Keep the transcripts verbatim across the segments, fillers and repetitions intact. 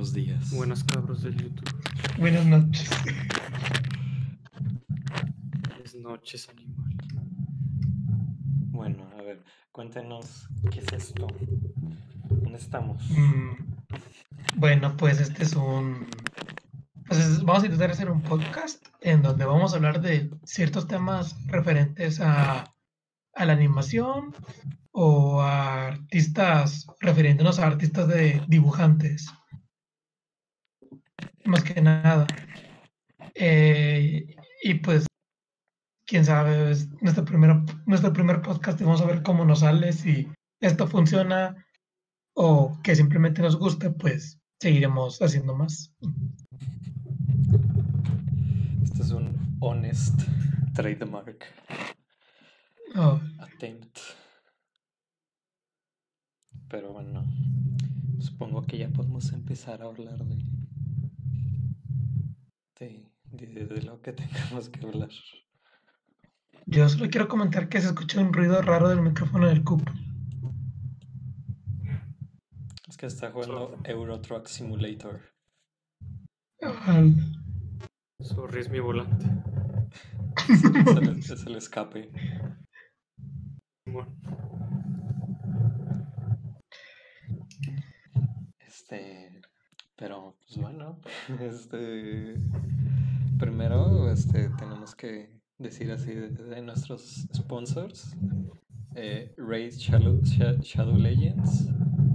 Buenos días. Buenas cabros del YouTube. Buenas noches. Es noches, animal. Bueno, a ver, cuéntenos, ¿qué es esto? ¿Dónde estamos? Mm, bueno, pues este es un... Pues es- vamos a intentar hacer un podcast en donde vamos a hablar de ciertos temas referentes a, a la animación o a artistas, refiriéndonos a artistas de dibujantes, más que nada. Eh, y pues, quién sabe, es nuestro primer, nuestro primer podcast y vamos a ver cómo nos sale, si esto funciona o que simplemente nos guste, pues seguiremos haciendo más. Este es un honest trademark Oh, attempt. Pero bueno, supongo que ya podemos empezar a hablar de, de, de, de lo que tengamos que hablar. yo solo quiero comentar que se escucha un ruido raro del micrófono del cupo. Es que está jugando Euro Truck Simulator. Ah, Sorry, es mi volante. Es el, es el- es el escape. Bueno, Este, pero pues bueno, este, primero, este, tenemos que decir así de, de nuestros sponsors, eh, Raid Shadow, Sha- Shadow Legends.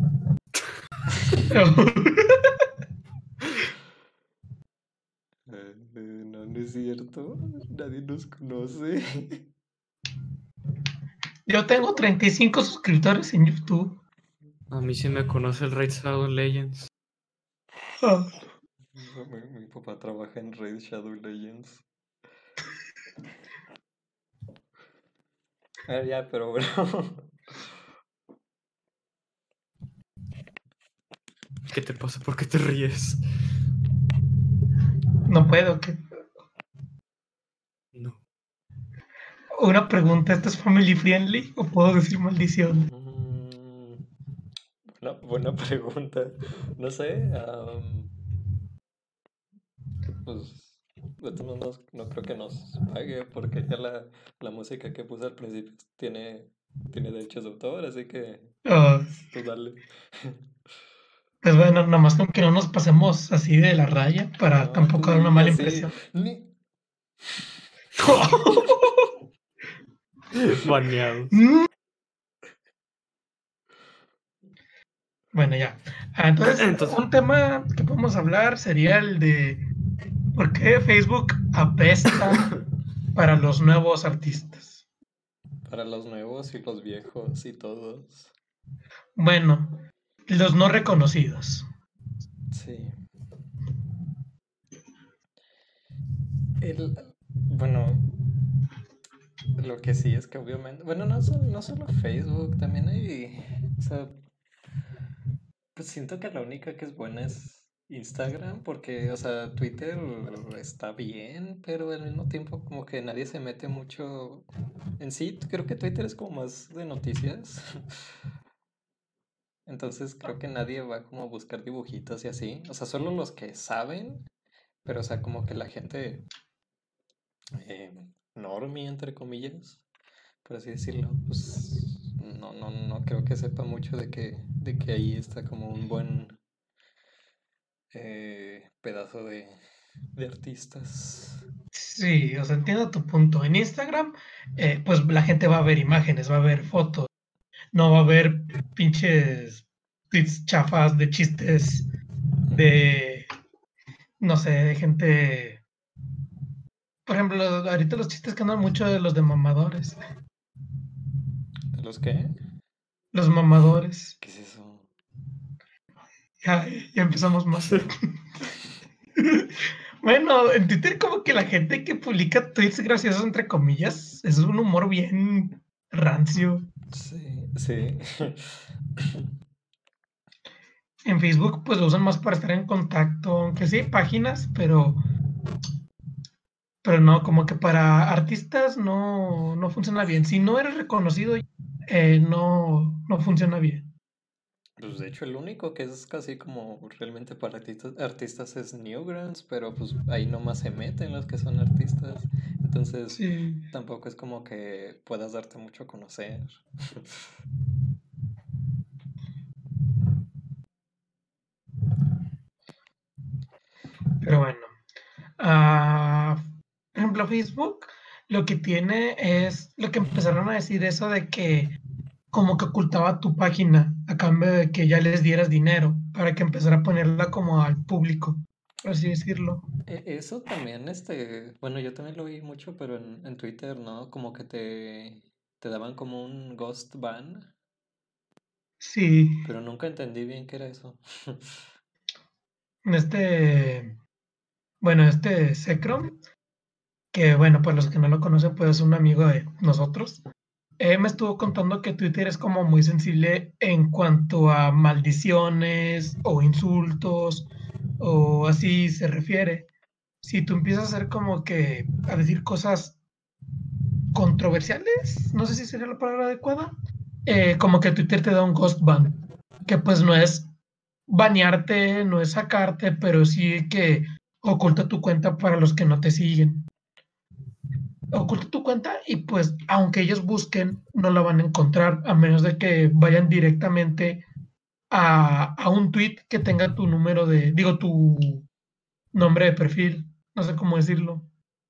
Eh, eh, no, no es cierto, nadie nos conoce. Yo tengo treinta y cinco suscriptores en YouTube. a mí sí me conoce el Raid Shadow Legends. Ah, No, mi, mi papá trabaja en Raid Shadow Legends. Ah, ya, pero bueno. ¿Qué te pasa? ¿Por qué te ríes? no puedo. Que... No. Una pregunta, ¿esto es family friendly o puedo decir maldición? Mm, buena, buena pregunta. No sé. am, pues de todos modos, no creo que nos pague porque ya la, la música que puse al principio tiene, tiene derechos de autor, así que Ah, tú dale. pues bueno, nada más con que no nos pasemos así de la raya para No, tú tampoco dar una di mala así. impresión. Ni... Baneados. Mm, Bueno, ya. Ah, entonces, Entonces, un tema que podemos hablar sería el de por qué Facebook apesta para los nuevos artistas. Para los nuevos y los viejos y todos. Bueno, los no reconocidos. Sí. El, bueno, lo que sí es que obviamente, bueno, no solo, no solo Facebook, también hay, o sea, pues siento que la única que es buena es Instagram, porque, o sea, Twitter está bien, pero al mismo tiempo como que nadie se mete mucho en sí. Creo que Twitter es como más de noticias. Entonces creo que nadie va como a buscar dibujitos y así. O sea, solo los que saben, pero o sea, como que la gente eh, normie, entre comillas, por así decirlo, pues no, no, no creo que sepa mucho de que, de que ahí está como un buen eh, pedazo de, de artistas. Sí, o sea, entiendo tu punto. En Instagram, eh, pues la gente va a ver imágenes, va a ver fotos, no va a ver pinches tweets chafas de chistes de, no sé, de gente. Por ejemplo, ahorita los chistes que andan mucho de los de mamadores. ¿De los qué? Los mamadores. ¿Qué es eso? Ya, ya empezamos más. Bueno, en Twitter como que la gente que publica tweets graciosos entre comillas es un humor bien rancio. Sí, sí. En Facebook pues lo usan más para estar en contacto, aunque sí hay páginas, pero pero no, como que para artistas no, no funciona bien. Si no eres reconocido, eh, no, no funciona bien. Pues pues de hecho el único que es casi como realmente para artistas, artistas es Newgrounds, pero pues ahí nomás se meten los que son artistas. Entonces Sí. tampoco es como que puedas darte mucho a conocer. Pero bueno. Ah, por ejemplo, Facebook lo que tiene es lo que empezaron a decir eso de que como que ocultaba tu página a cambio de que ya les dieras dinero para que empezara a ponerla como al público, por así decirlo. E- Eso también, este, bueno, yo también lo vi mucho, pero en, en Twitter, ¿no? Como que te, te daban como un ghost ban, Sí, pero nunca entendí bien qué era eso. este, bueno, este Secrom, que bueno, para los que no lo conocen, pues es un amigo de nosotros. Él me estuvo contando que Twitter es como muy sensible en cuanto a maldiciones o insultos o así se refiere. Si tú empiezas a hacer como que a decir cosas controversiales, no sé si sería la palabra adecuada, eh, como que Twitter te da un ghost ban, que pues no es banearte, no es sacarte, pero sí que oculta tu cuenta para los que no te siguen. Oculta tu cuenta y pues aunque ellos busquen, no la van a encontrar a menos de que vayan directamente a, a un tweet que tenga tu número de, digo, tu nombre de perfil, no sé cómo decirlo.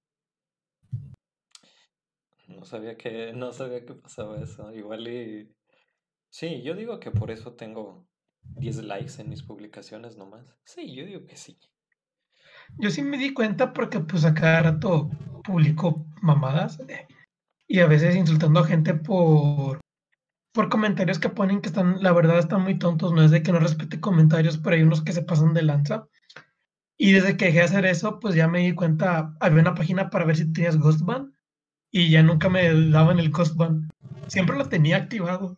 No sabía que, no sabía que pasaba eso. Igual y... Sí, yo digo que por eso tengo diez likes en mis publicaciones nomás. Sí, yo digo que sí. Yo sí me di cuenta porque pues a cada rato publico mamadas eh, y a veces insultando a gente por, por comentarios que ponen que están, la verdad están muy tontos, no es de que no respete comentarios, pero hay unos que se pasan de lanza. Y desde que dejé de hacer eso, pues ya me di cuenta, había una página para ver si tenías Ghostban y ya nunca me daban el Ghostban. Siempre lo tenía activado.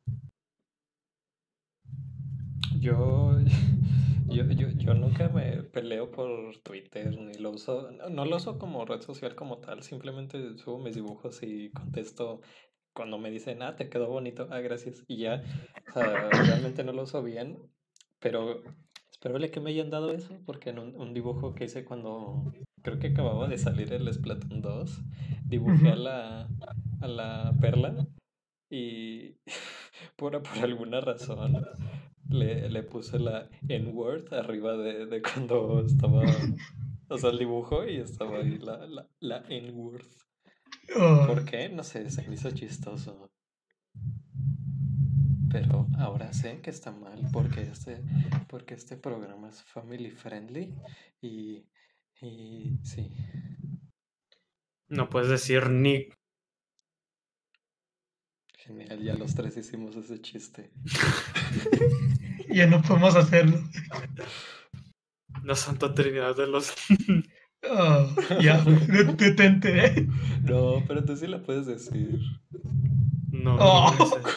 Yo, yo, yo, yo nunca me peleo por Twitter, ni lo uso, no, no lo uso como red social como tal, simplemente subo mis dibujos y contesto cuando me dicen, ah, te quedó bonito, ah, gracias, y ya, o sea, realmente no lo uso bien, pero espero que me hayan dado eso, porque en un, un dibujo que hice cuando creo que acababa de salir el Splatoon dos, dibujé a Ujú. la, a la Perla y por, por alguna razón le, le puse la N-word arriba de, de cuando estaba, o sea, el dibujo y estaba ahí la, la, la N-word. Oh, ¿Por qué? No sé, se me hizo chistoso. Pero ahora sé que está mal porque este, porque este programa es family friendly y, y sí. No puedes decir ni. Genial, ya los tres hicimos ese chiste. ya no podemos hacerlo. La Santa Trinidad de los. Oh, ya, detente. ¿Eh? No, pero tú sí la puedes decir. No, no lo voy a Oh. hacer.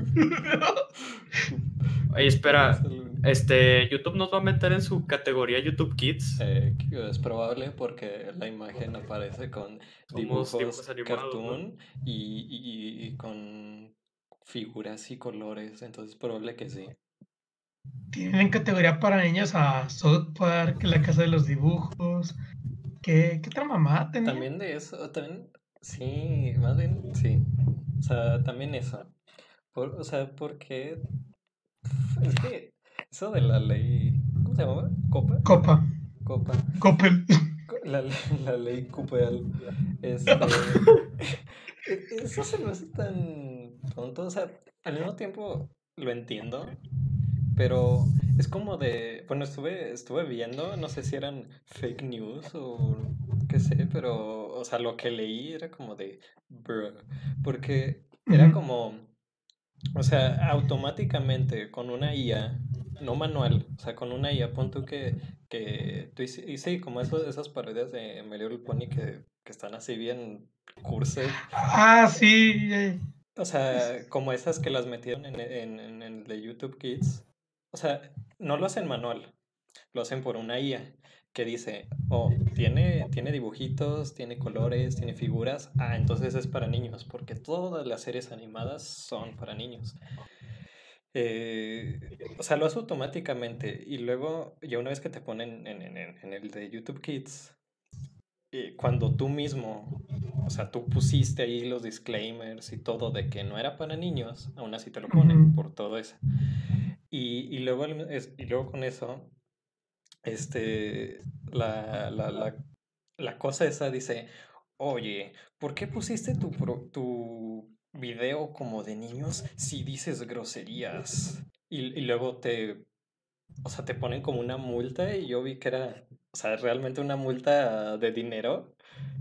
Oye, espera. Este, YouTube nos va a meter en su categoría YouTube Kids. Eh, es probable porque la imagen aparece con Somos dibujos dibujos animados, ¿no? cartoon y, y- y con figuras y colores, entonces es probable que sí. Tienen categoría para niños a South Park, La Casa de los Dibujos. ¿Qué, qué otra mamá tenía? También de eso, también, sí, más bien, sí. O sea, también eso. Por- o sea, porque es que eso de la ley, ¿cómo se llama? ¿Copa? Copa, Copa. Coppel. Co- La, la ley Coopel, este, e- eso se me hace tan tonto, o sea, al mismo tiempo lo entiendo, pero es como de, bueno, estuve, estuve viendo, no sé si eran fake news o qué sé, pero, o sea, lo que leí era como de, bruh, porque era Ujú. como, o sea, automáticamente con una I A, no manual, o sea, con una I A, pon tú que, que tú hice, hice como esos, esas parodias de My Little Pony que, que están así bien cursed, Ah, sí. eh, o sea, como esas que las metieron en, en, en el de YouTube Kids, o sea, no lo hacen manual, lo hacen por una I A que dice, oh, tiene, tiene dibujitos, tiene colores, tiene figuras, ah, entonces es para niños, porque todas las series animadas son para niños. Eh, o sea, lo hace automáticamente y luego ya una vez que te ponen en, en- en- en el de YouTube Kids, eh, cuando tú mismo, o sea, tú pusiste ahí los disclaimers y todo de que no era para niños, aún así te lo ponen Ujú. por todo eso. Y, y luego, el- es- y luego con eso, este, la, la, la, la cosa esa dice, oye, ¿por qué pusiste tu, pro- tu video como de niños si dices groserías? Y, y luego te, o sea, te ponen como una multa y yo vi que era, o sea, realmente una multa de dinero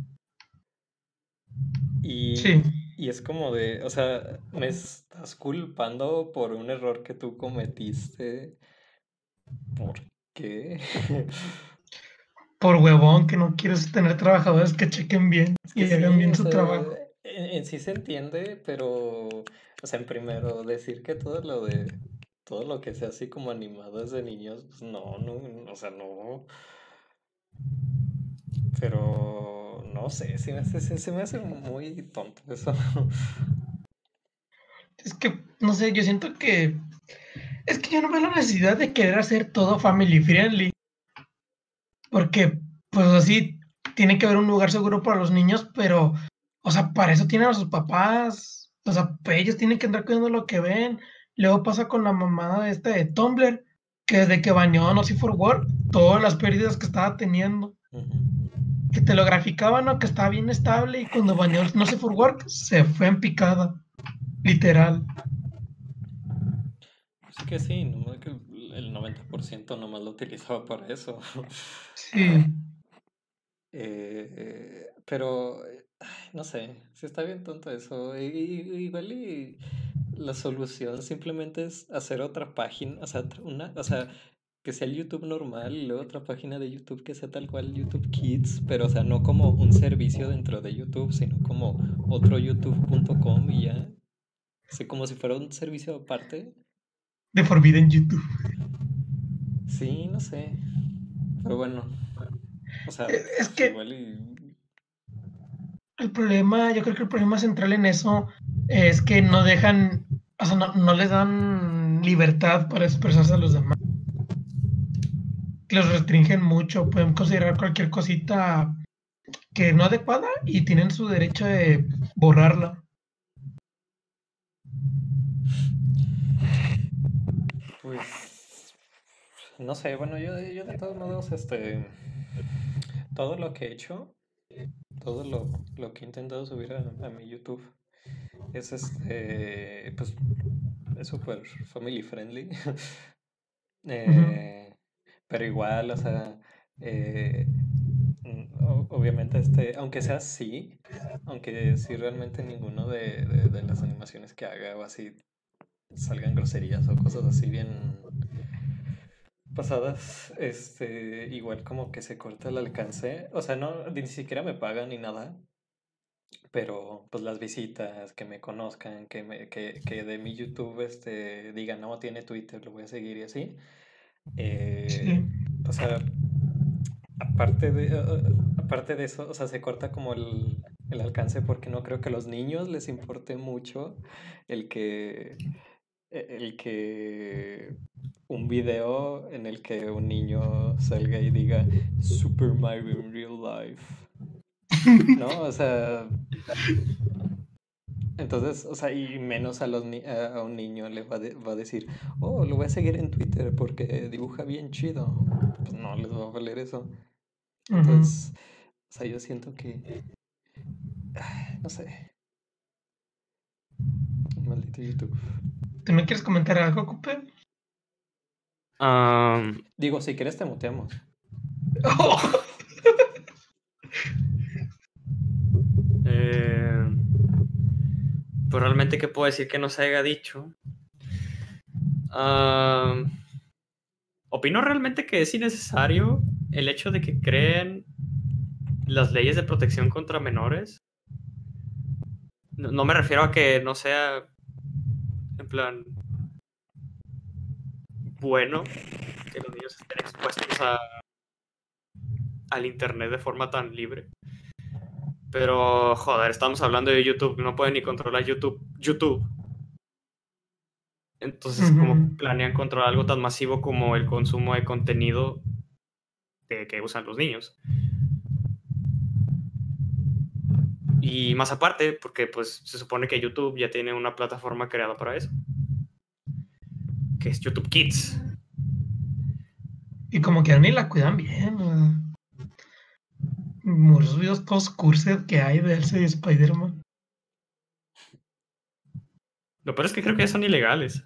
Sí. y, y es como de, o sea, me estás culpando por un error que tú cometiste. ¿Por qué? Por huevón, que no quieres tener trabajadores que chequen bien Es que y hagan sí, bien o su sea, trabajo. en, en sí se entiende, pero, o sea, en primero, decir que todo lo de, todo lo que sea así como animado es de niños, pues no, no, no, o sea, no, pero no sé, sí me hace- se, se me hace muy tonto eso. Es que, no sé, yo siento que... Es que yo no veo la necesidad de querer hacer todo family friendly. Porque, pues así, tiene que haber un lugar seguro para los niños, pero, o sea, para eso tienen a sus papás. O sea, pues, ellos tienen que andar cuidando lo que ven. Luego pasa con la mamada esta de Tumblr, que desde que baneó No Safe for Work, todas las pérdidas que estaba teniendo, Ujú. que te lo graficaban, ¿no? Que estaba bien estable, y cuando baneó No Safe for Work, se fue en picada, literal. Pues es que sí, nomás que el noventa por ciento nomás lo utilizaba para eso. Sí. Eh, pero, eh, ay, no sé, si está bien tonto eso. I- i- igual y la solución simplemente es hacer otra página, o sea, otra- una, o sea, que sea el YouTube normal y luego otra página de YouTube que sea tal cual YouTube Kids, pero o sea, no como un servicio dentro de YouTube, sino como otro youtube punto com y ya. Así como si fuera un servicio aparte. De Forbidden YouTube. Sí, no sé. Pero bueno, o sea, Es pues que igual y... el problema, yo creo que el problema central en eso es que no dejan, o sea, no, no les dan libertad para expresarse a los demás. Los restringen mucho, pueden considerar cualquier cosita que no adecuada y tienen su derecho de borrarla. Pues no sé, bueno, yo, yo de todos modos, este, todo lo que he hecho, todo lo, lo que he intentado subir a, a mi YouTube es este, pues es súper family friendly. Ujú, Eh, pero igual, o sea, eh, mm, o- obviamente, este, aunque sea así, aunque si realmente ninguno de, de, de las animaciones que haga o así salgan groserías o cosas así bien pasadas, este, igual como que se corta el alcance. O sea, no, ni siquiera me pagan ni nada, pero pues las visitas, que me conozcan, que, me, que, que de mi YouTube este, digan, no, tiene Twitter, lo voy a seguir y así. sí. Eh, o sea, aparte de, eh, aparte de eso, o sea, se corta como el, el alcance porque no creo que a los niños les importe mucho el que e- el que un video en el que un niño salga y diga Super Mario in real life, ¿no? O sea, entonces, o sea, y menos a los ni- a, a un niño le va, de- va a decir, oh, lo voy a seguir en Twitter porque dibuja bien chido. Pues no les va a valer eso. Ujú. Entonces, o sea, yo siento que, ay, no sé, maldito YouTube. ¿Tú me quieres comentar algo, Cooper? Am, Digo, si quieres te muteamos. eh, pues realmente, ¿qué puedo decir que no se haya dicho? Am, opino realmente que es innecesario el hecho de que creen las leyes de protección contra menores. No, no me refiero a que no sea, en plan, bueno que los niños estén expuestos a, al internet de forma tan libre. Pero, joder, estamos hablando de YouTube, no pueden ni controlar YouTube. YouTube. Entonces, Ujú. ¿cómo planean controlar algo tan masivo como el consumo de contenido de, que usan los niños? Y más aparte, porque pues se supone que YouTube ya tiene una plataforma creada para eso, que es YouTube Kids. Y como que ni la cuidan bien. O sea, esos videos todos cursed que hay de Elsa y Spider-Man. Lo peor es que creo que ya son ilegales.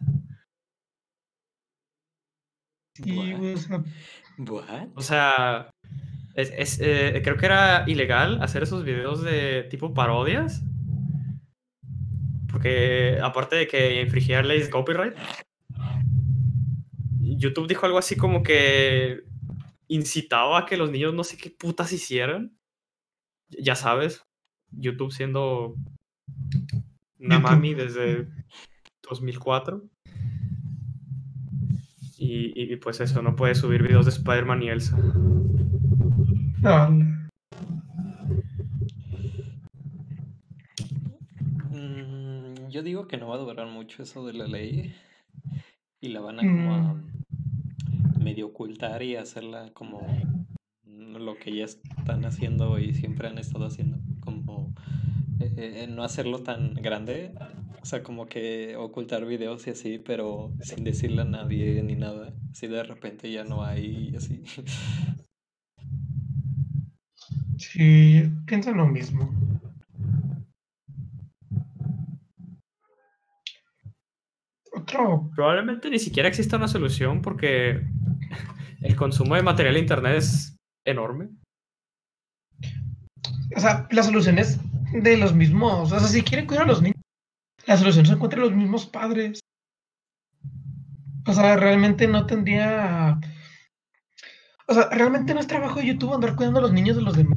Sí, güey, o What? sea, What? O sea, es, es, eh, creo que era ilegal hacer esos videos de tipo parodias. Porque aparte de que infringía leyes de copyright, YouTube dijo algo así como que incitaba a que los niños no sé qué putas hicieran. Ya sabes, YouTube siendo una YouTube. mami desde dos mil cuatro. Y, y, y pues eso, no puedes subir videos de Spider-Man y Elsa. No, Mm, yo digo que no va a durar mucho eso de la ley y la van a como a mm, medio ocultar y hacerla como lo que ya están haciendo y siempre han estado haciendo, como eh, eh, no hacerlo tan grande, o sea, como que ocultar videos y así, pero sin decirle a nadie ni nada, así de repente ya no hay y así. sí, pienso lo mismo. Otro, Probablemente ni siquiera exista una solución porque el consumo de material en internet es enorme. o sea, la solución es de los mismos. O sea, si quieren cuidar a los niños, la solución se encuentra en los mismos padres. O sea, realmente no tendría. O sea, realmente no es trabajo de YouTube andar cuidando a los niños de los demás.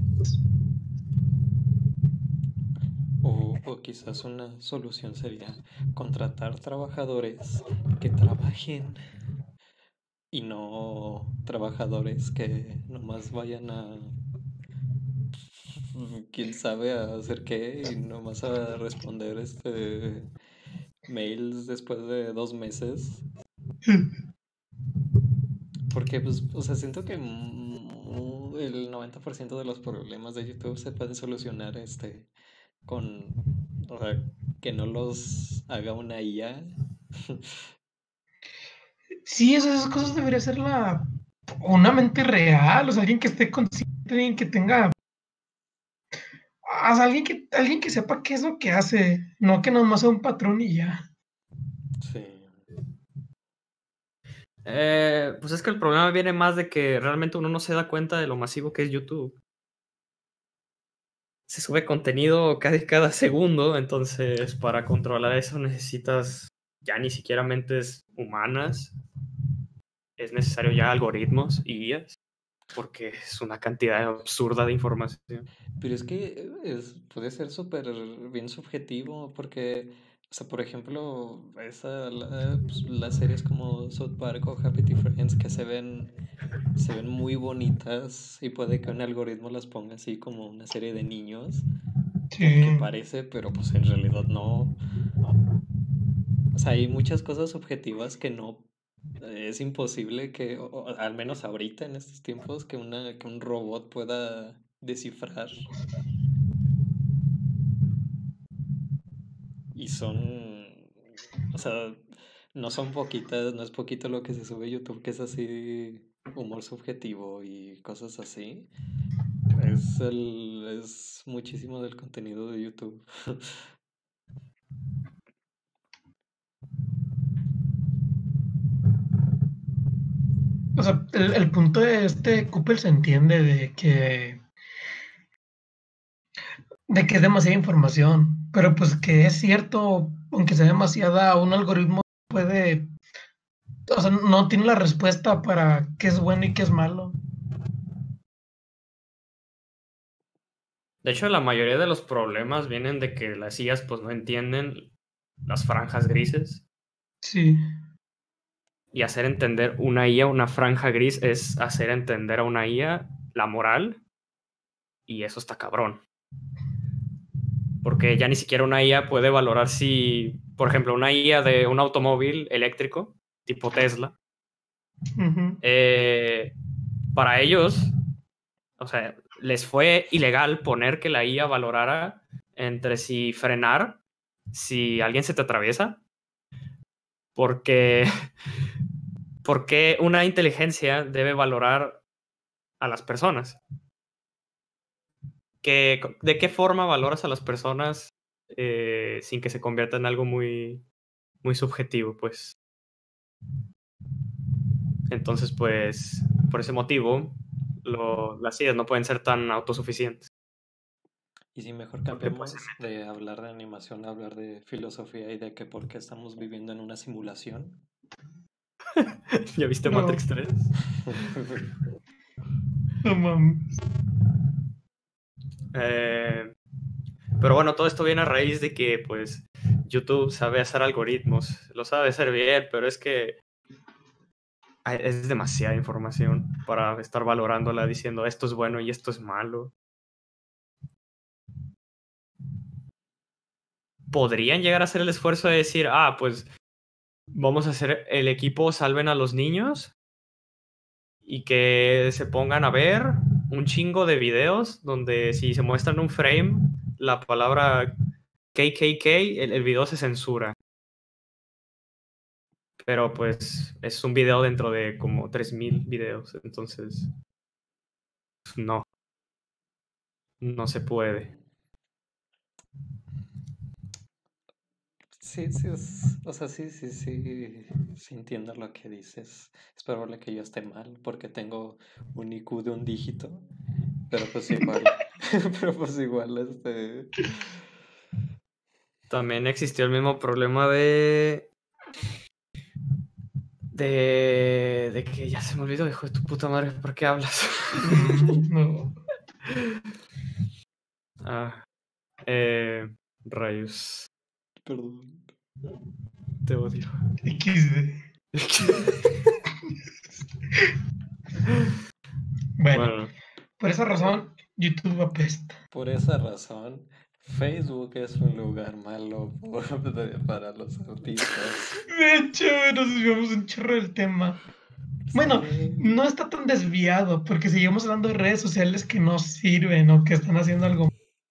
O, o quizás una solución sería contratar trabajadores que trabajen y no trabajadores que nomás vayan a, quién sabe, a hacer qué y nomás a responder este mails después de dos meses. Porque, pues, o sea, siento que mu- el noventa por ciento de los problemas de YouTube se pueden solucionar este con, o sea, que no los haga una I A. Sí, esas cosas debería ser la una mente real, o sea, alguien que esté consciente, alguien que tenga, o sea, alguien que, alguien que sepa qué es lo que hace, no que nomás sea un patrón y ya. Sí. Eh, pues es que el problema viene más de que realmente uno no se da cuenta de lo masivo que es YouTube. Se sube contenido casi cada segundo, entonces para controlar eso necesitas ya ni siquiera mentes humanas, es necesario ya algoritmos y guías, porque es una cantidad absurda de información. Pero es que es, puede ser súper bien subjetivo porque, o sea, por ejemplo, esa, la- pues, las series como South Park o Happy Tree Friends que se ven, se ven muy bonitas y puede que un algoritmo las ponga así como una serie de niños porque Sí, parece, pero pues en realidad no. O sea, hay muchas cosas objetivas que no, eh, es imposible que, o- o al menos ahorita en estos tiempos, que una, que un robot pueda descifrar. Y son, o sea, no son poquitas, no es poquito lo que se sube a YouTube, que es así humor subjetivo y cosas así. Es el, es muchísimo del contenido de YouTube. o sea, el, el punto de este Couples se entiende de que, de que es demasiada información, pero pues que es cierto, aunque sea demasiada, un algoritmo puede, o sea, no tiene la respuesta para qué es bueno y qué es malo. De hecho, la mayoría de los problemas vienen de que las I As pues no entienden las franjas grises. Sí, Y hacer entender una I A, una franja gris, es hacer entender a una I A la moral. Y eso está cabrón. Porque ya ni siquiera una I A puede valorar si por ejemplo, una I A de un automóvil eléctrico, tipo Tesla, Ujú. eh, para ellos, o sea, les fue ilegal poner que la I A valorara entre si frenar, si alguien se te atraviesa, porque, porque una inteligencia debe valorar a las personas. ¿Qué, ¿De qué forma valoras a las personas eh, sin que se convierta en algo muy, muy subjetivo? Pues entonces, pues, por ese motivo, lo, las I As no pueden ser tan autosuficientes. Y si mejor Porque, pues, cambiamos de hablar de animación a hablar de filosofía y de que por qué estamos viviendo en una simulación. ¿ya viste No. Matrix tres? No mames. Eh, pero bueno, todo esto viene a raíz de que, pues, YouTube sabe hacer algoritmos. Lo sabe hacer bien, pero es que hay- es demasiada información para estar valorándola diciendo esto es bueno y esto es malo. Podrían llegar a hacer el esfuerzo de decir, ah, pues vamos a hacer el equipo salven a los niños y que se pongan a ver un chingo de videos donde si se muestran un frame, la palabra K K K, el, el video se censura. Pero pues es un video dentro de como tres mil videos, entonces no, no se puede. Sí, sí, es, o sea, sí, sí, sí, sí entiendo lo que dices. Es probable que yo esté mal porque tengo un I Q de un dígito, pero pues igual, pero pues igual, este, También existió el mismo problema de... De, de que ya se me olvidó, hijo de tu puta madre, ¿por qué hablas? Mm, no. ah, eh, rayos, perdón. te odio. equis de. Bueno, Bueno, por esa razón, YouTube apesta. Por esa razón, Facebook es un lugar malo por- de- para los artistas. De hecho, nos desviamos un chorro del tema. Bueno, Sí, no está tan desviado, porque seguimos hablando de redes sociales que no sirven o que están haciendo algo.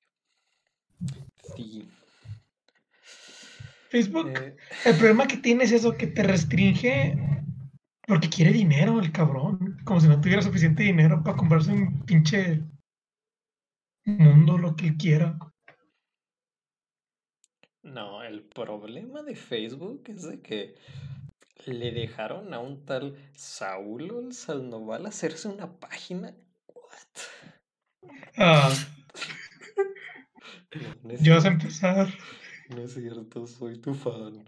sí. Facebook, Eh, el problema que tiene es eso, que te restringe porque quiere dinero el cabrón. Como si no tuviera suficiente dinero para comprarse un pinche mundo, lo que él quiera. no, el problema de Facebook es de que le dejaron a un tal Saúl Sandoval hacerse una página. What? Ah, No, no es ya vas a cierto. empezar. No es cierto, soy tu fan.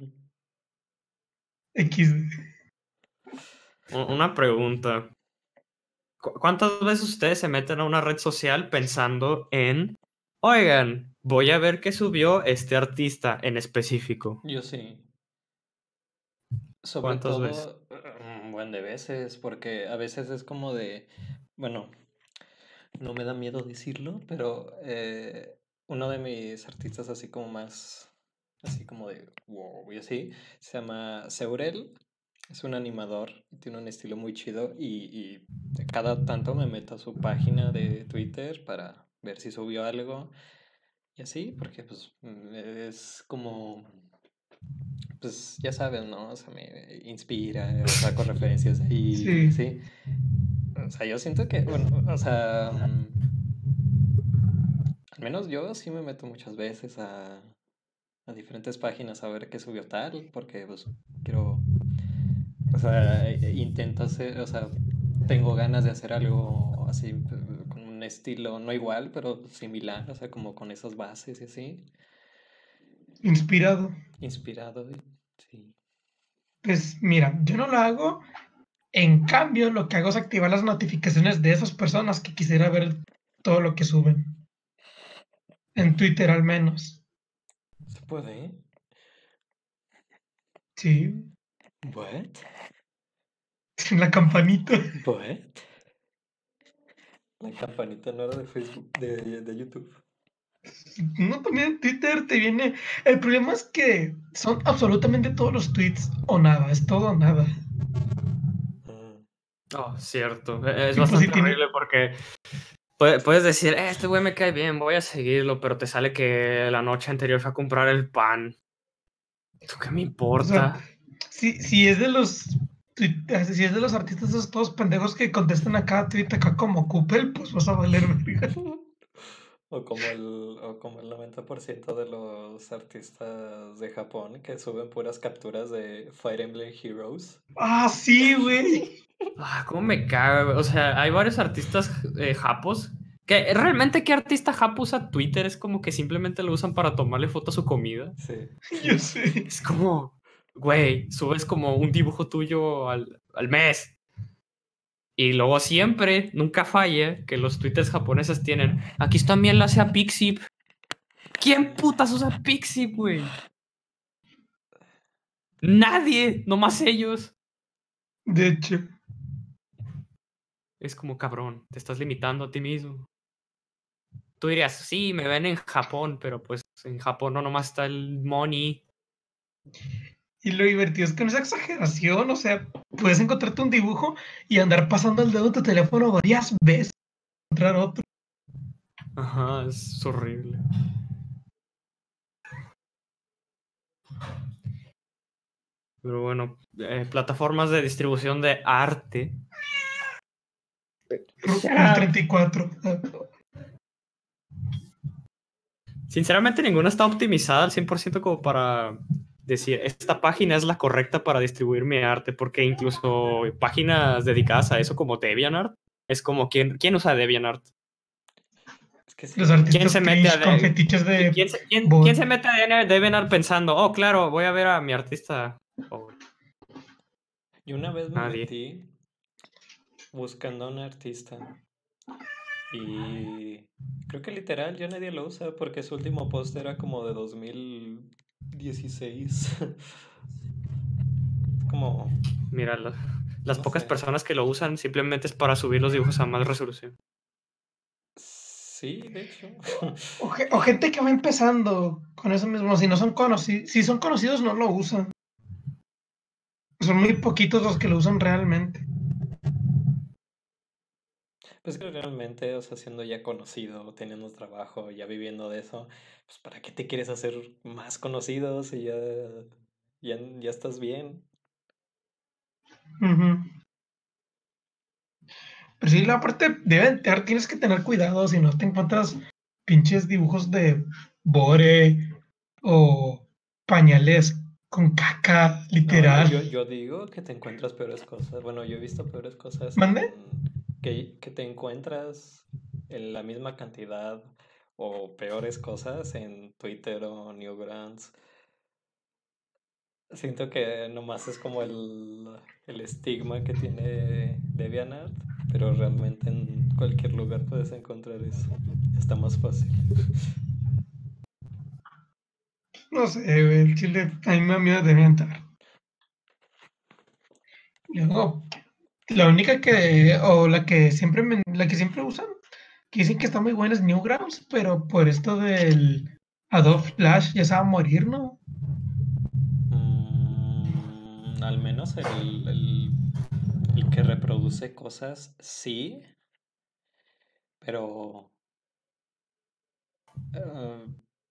equis de. u- una pregunta. ¿Cu- ¿Cuántas veces ustedes se meten a una red social pensando en, oigan, voy a ver qué subió este artista en específico? Yo sí. Sobre ¿Cuántas veces? todo, un buen de veces, porque a veces es como de, bueno, no me da miedo decirlo, pero eh, uno de mis artistas así como más, así como de wow y así, se llama Seurel, es un animador, y tiene un estilo muy chido y, y cada tanto me meto a su página de Twitter para ver si subió algo y así, porque pues mm, es como pues ya sabes, ¿no? O sea, me inspira, o saco referencias ahí y Sí. así. O sea, yo siento que, bueno, o sea, mm, al menos yo sí me meto muchas veces a, a diferentes páginas a ver qué subió tal, porque pues quiero, o sea, e- e- intento hacer, o sea, tengo ganas de hacer algo así, pues, con un estilo no igual, pero similar, o sea, como con esas bases y así, Inspirado. inspirado, y- sí. Pues mira, yo no lo hago. En cambio, lo que hago es activar las notificaciones de esas personas que quisiera ver todo lo que suben. En Twitter al menos. ¿Se puede? Sí. ¿What? En la campanita. ¿What? La campanita no era de Facebook, de, de YouTube. No, también en Twitter te viene. El problema es que son absolutamente todos los tweets o nada, es todo o nada. Mm. Oh, cierto. E- Es Y pues sí bastante tiene. horrible porque puede- puedes decir, "Eh, este güey me cae bien, voy a seguirlo", pero te sale que la noche anterior fue a comprar el pan. ¿Tú qué me O sea, importa? si, si es de los. tuit- Si es de los artistas esos todos pendejos que contestan a cada tweet acá como Coupel, pues vas a valer verga. O como el, o como el noventa por ciento de los artistas de Japón que suben puras capturas de Fire Emblem Heroes. Ah, sí, güey. Ah, cómo me caga, güey. O sea, hay varios artistas eh, japos. Que realmente, ¿qué artista japo usa Twitter? Es como que simplemente lo usan para tomarle foto a su comida. Sí. Yo sé. Es como, güey, subes como un dibujo tuyo al, al mes. Y luego siempre, nunca falla, que los twitters japoneses tienen. Aquí también la hace Pixip. ¿Quién putas usa Pixip, güey? Nadie, nomás ellos. De hecho. Es como, cabrón, te estás limitando a ti mismo. Tú dirías, sí, me ven en Japón, pero pues en Japón no nomás está el money. Y lo divertido es que no es exageración, o sea, puedes encontrarte un dibujo y andar pasando el dedo en tu teléfono varias veces para encontrar otro. Ajá, es horrible. Pero bueno, eh, plataformas de distribución de arte. Rule treinta y cuatro. Sinceramente, ninguna está optimizada al cien por ciento como para decir, esta página es la correcta para distribuir mi arte, porque incluso páginas dedicadas a eso como DeviantArt, es como, ¿quién, quién usa DeviantArt? Es que sí. Los ¿Quién artistas se mete a cringe con de- fetiches de ¿quién, se, quién- bot. quién se mete a DeviantArt pensando, oh, claro, voy a ver a mi artista? Oh, Y una vez me nadie. metí buscando a un artista y creo que literal ya nadie lo usa porque su último post era como de dos mil dieciséis. Es como, Mira, la- las no pocas sé. personas que lo usan simplemente es para subir los dibujos a más resolución. Sí, de hecho. O, ge- o gente que va empezando con eso mismo. Si no son conocidos, si son conocidos, no lo usan. Son muy poquitos los que lo usan realmente. Pues que realmente, o sea, siendo ya conocido, teniendo trabajo, ya viviendo de eso, pues ¿para qué te quieres hacer más conocido si ya, ya, ya estás bien? Ujú. Pero sí, la parte deben tener, tienes que tener cuidado si no te encuentras pinches dibujos de Bore o pañales con caca, No, yo, literal. yo, yo digo que te encuentras peores cosas. Bueno, yo he visto peores cosas ¿Mande? en que, que te encuentras en la misma cantidad o peores cosas en Twitter o Newgrounds. Siento que nomás es como el, el estigma que tiene DeviantArt, pero realmente en cualquier lugar puedes encontrar eso. Está más fácil. No sé, güey, el chile a mí me da miedo de entrar. Luego, la única que, o la que siempre me- la que siempre usan, que dicen que está muy buena es Newgrounds, pero por esto del Adobe Flash ya se va a morir, ¿no? Mm, al menos el, el, el que reproduce cosas, sí, pero eh,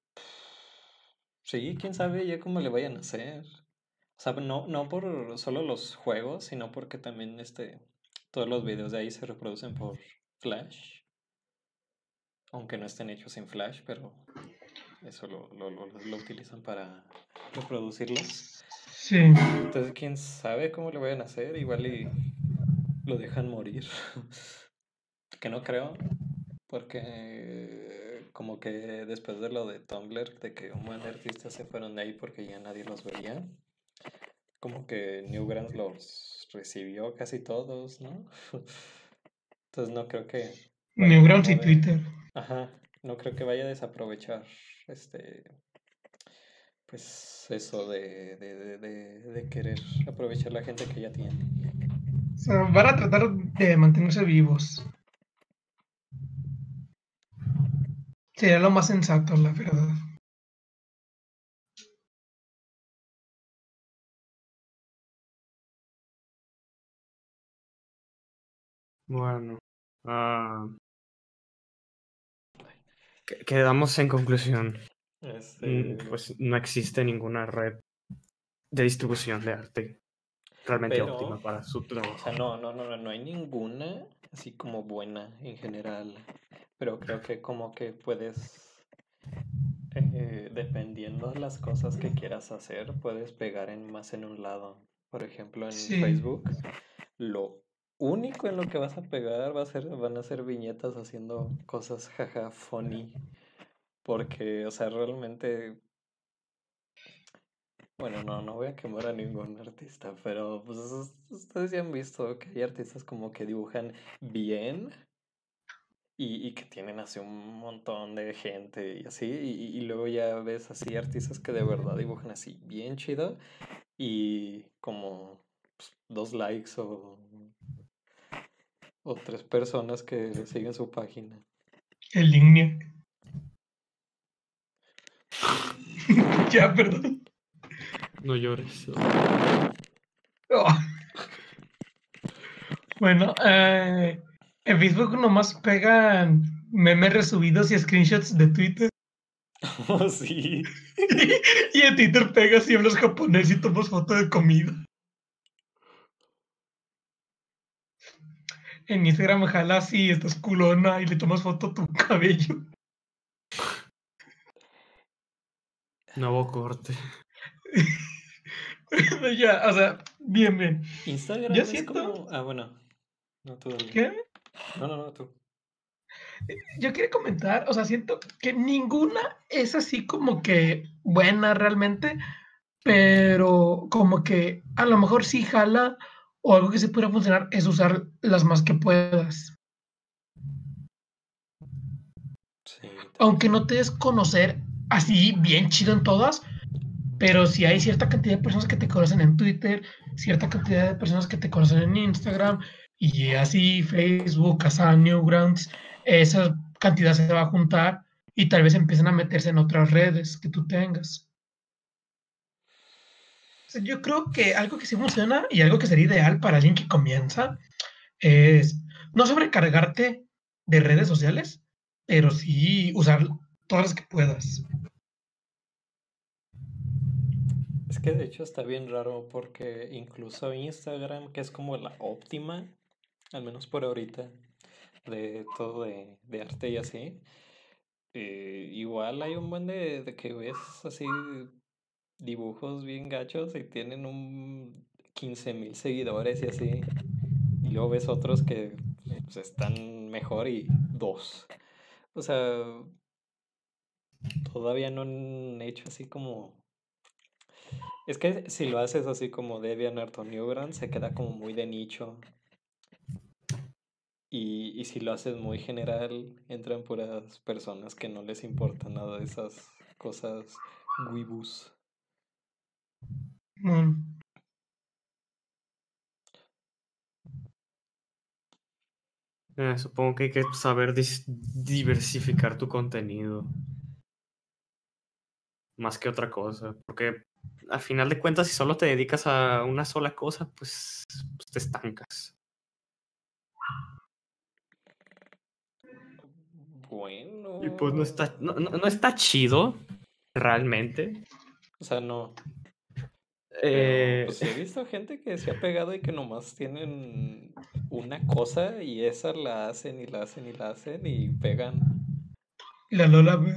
sí, quién sabe ya cómo le vayan a hacer. O sea, no, no por solo los juegos, sino porque también este, todos los videos de ahí se reproducen por Flash. Aunque no estén hechos en Flash, pero eso lo, lo, lo, lo utilizan para reproducirlos. Sí. Entonces, quién sabe cómo le vayan a hacer, igual y lo dejan morir. Que no creo, porque como que después de lo de Tumblr, de que un buen de artistas se fueron de ahí porque ya nadie los veía, como que Newgrounds los recibió casi todos, ¿no? Entonces no creo que vaya Newgrounds como y de... Twitter. Ajá, no creo que vaya a desaprovechar este, pues eso de, de, de, de, de querer aprovechar la gente que ya tiene. O sea, van a tratar de mantenerse vivos. Sería lo más sensato, la verdad. Bueno, ah, que- quedamos en conclusión. Este, Mm, Pues no existe ninguna red de distribución de arte realmente óptima pero, para su o sea, trabajo. no, no, no, no no hay ninguna así como buena en general. Pero creo que como que puedes, eh, dependiendo de las cosas que quieras hacer, puedes pegar en más en un lado. Por ejemplo, en Sí, Facebook, lo único en lo que vas a pegar va a ser, van a ser viñetas haciendo cosas jaja funny. Porque, o sea, realmente, bueno, no, no voy a quemar a ningún artista, pero pues us- ustedes ya han visto que hay artistas como que dibujan bien y, y que tienen así un montón de gente y así, y, y luego ya ves así artistas que de verdad dibujan así bien chido y como pues, dos likes o, o tres personas que siguen su página. el línea. Ya, perdón. No llores. Oh, bueno, eh, en Facebook nomás pegan memes resubidos y screenshots de Twitter. Oh, sí. Y en Twitter pegas y hablas japonés y tomas foto de comida. En Instagram jalas y estás culona y le tomas foto a tu cabello. Nuevo corte. Ya, o sea, bien, bien. Yo Instagram es siento como... Ah, bueno. No, tú dale. que No, no, no, tú. yo quiero comentar, o sea, siento que ninguna es así como que buena realmente, pero como que a lo mejor sí jala o algo que sí pueda funcionar es usar las más que puedas. Sí, Aunque también. no te des conocer así bien chido en todas, pero si hay cierta cantidad de personas que te conocen en Twitter, cierta cantidad de personas que te conocen en Instagram y así Facebook, hasta Newgrounds, esa cantidad se va a juntar y tal vez empiecen a meterse en otras redes que tú tengas. O sea, yo creo que algo que sí funciona y algo que sería ideal para alguien que comienza es no sobrecargarte de redes sociales, pero sí usar todas las que puedas. Es que de hecho está bien raro porque incluso Instagram, que es como la óptima, al menos por ahorita, de todo de, de arte y así, eh, igual hay un buen de, de que ves así dibujos bien gachos y tienen un quince mil seguidores y así. Y luego ves otros que pues, están mejor y dos. O sea, todavía no han hecho así como... Es que si lo haces así como DeviantArt o Newgrounds, se queda como muy de nicho. Y, y si lo haces muy general, entran puras personas que no les importa nada de esas cosas weebus. Mm, Eh, supongo que hay que saber dis- diversificar tu contenido más que otra cosa, porque al final de cuentas, si solo te dedicas a una sola cosa, pues, pues te estancas. Y pues no Bueno, está, no, no- no está chido, realmente. o sea, no. Pero Eh, pues sí he visto gente que se ha pegado y que nomás tienen una cosa y esa la hacen y la hacen y la hacen y pegan. la Lola, güey.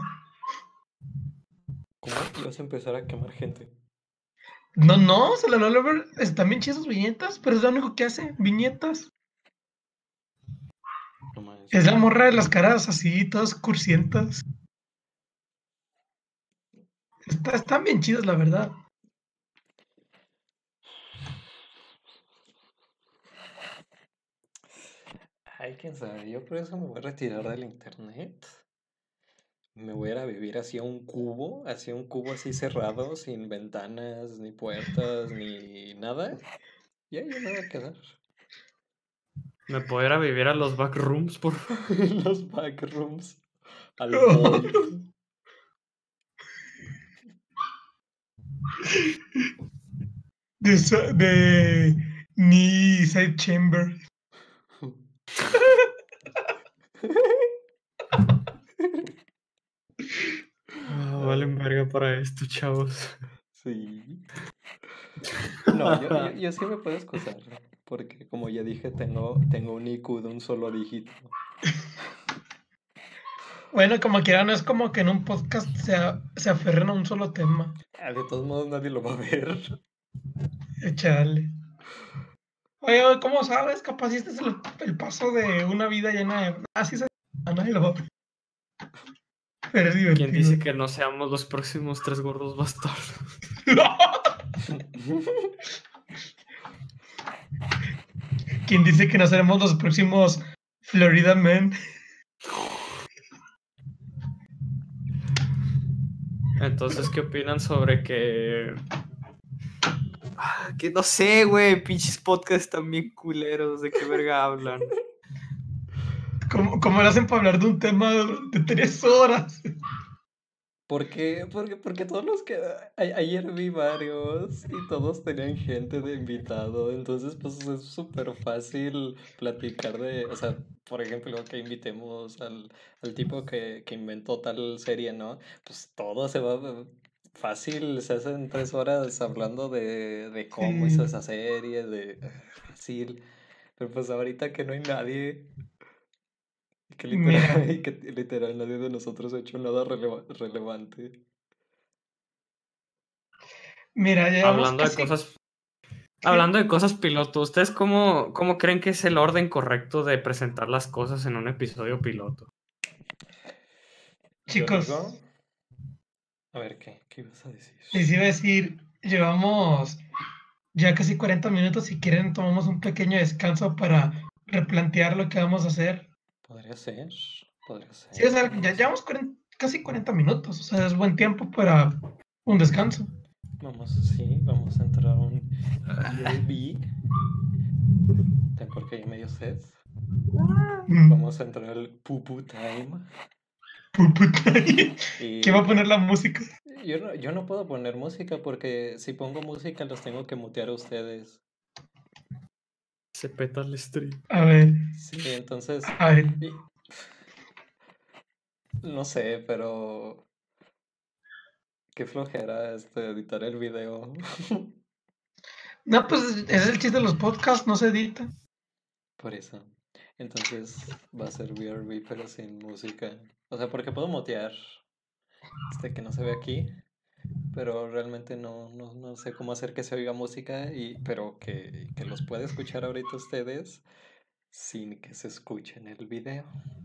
¿Cómo? Ibas a empezar a quemar gente. No, no, o sea, la Lola Bear están bien chidas sus viñetas, pero es lo único que hace, viñetas. No manches. Es la morra de las caras así, todas cursientas. Está, están bien chidas, la verdad. Ay, quién sabe. Yo por eso me voy a retirar del internet. Me voy a ir a vivir hacia un cubo, hacia un cubo así cerrado, sin ventanas, ni puertas, ni nada. Y ahí yo me voy a quedar. ¿Me puedo ir a vivir a los backrooms, por favor? En los backrooms. al void. De, so- de Knee Side Chamber. Ah, valen verga para esto, chavos. Sí. No, yo, yo, yo sí me puedo excusar, porque como ya dije, tengo, tengo un I Q de un solo dígito. Bueno, como quiera, no es como que en un podcast se, a- se aferren a un solo tema. Ah, de todos modos nadie lo va a ver. Echarle. Oye, ¿cómo sabes? Capaz este es el, el paso de una vida llena de. Así se. A nadie lo va a ver. Pero es ¿Quién divertido. dice que no seamos los próximos tres gordos bastardos? ¿Quién dice que no seremos los próximos Florida Men? Entonces, ¿qué opinan sobre que... Ah, que no sé, güey, pinches podcasts también culeros, ¿de qué verga hablan? ¿Cómo, cómo lo hacen para hablar de un tema de tres horas? ¿Por qué? Porque, porque todos los que... a- ayer vi varios y todos tenían gente de invitado, entonces pues es súper fácil platicar de... O sea, por ejemplo, que invitemos al, al tipo que, que inventó tal serie, ¿no? Pues todo se va... Fácil, se hacen tres horas hablando de, de cómo hizo Sí. esa serie, de... Fácil. Pero pues ahorita que no hay nadie... Y que Mira, literal, y que literal nadie de nosotros ha hecho nada releva- relevante. mira, llevamos Hablando de casi. cosas, ¿Qué? hablando de cosas piloto, ¿ustedes cómo, cómo creen que es el orden correcto de presentar las cosas en un episodio piloto? Yo Chicos, digo, a ver, ¿qué? ¿Qué ibas a decir? les iba a decir, llevamos ya casi cuarenta minutos. Si quieren, tomamos un pequeño descanso para replantear lo que vamos a hacer. Podría ser, podría Sí, o ser, sea, ya podría ser. llevamos cuarenta casi cuarenta minutos. O sea, es buen tiempo para un descanso. Vamos, sí, vamos a entrar a un B R B. Ten porque hay medio sed. Mm. Vamos a entrar al pupu time. Pu- puta. ¿Quién va a Y poner la música? yo no, yo no puedo poner música porque si pongo música los tengo que mutear a ustedes. Se peta el stream. A ver, Sí, entonces, a ver. y- no sé, pero qué flojera este editar el video. No, pues ese es el chiste de los podcasts, no se edita. Por eso. Entonces va a ser V R V pero sin música. O sea, porque puedo motear este que no se ve aquí, pero realmente no, no, no sé cómo hacer que se oiga música y pero que, que los pueda escuchar ahorita ustedes sin que se escuche en el video.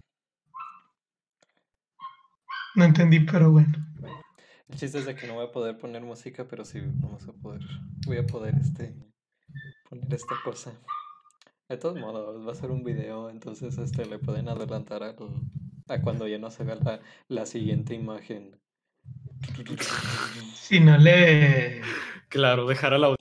No entendí, pero bueno. El chiste es de que no voy a poder poner música, pero sí vamos a poder, voy a poder este poner esta cosa. De todos modos, va a ser un video, entonces este le pueden adelantar al, a cuando ya no se vea la, la siguiente imagen. Si no le Claro, dejar a la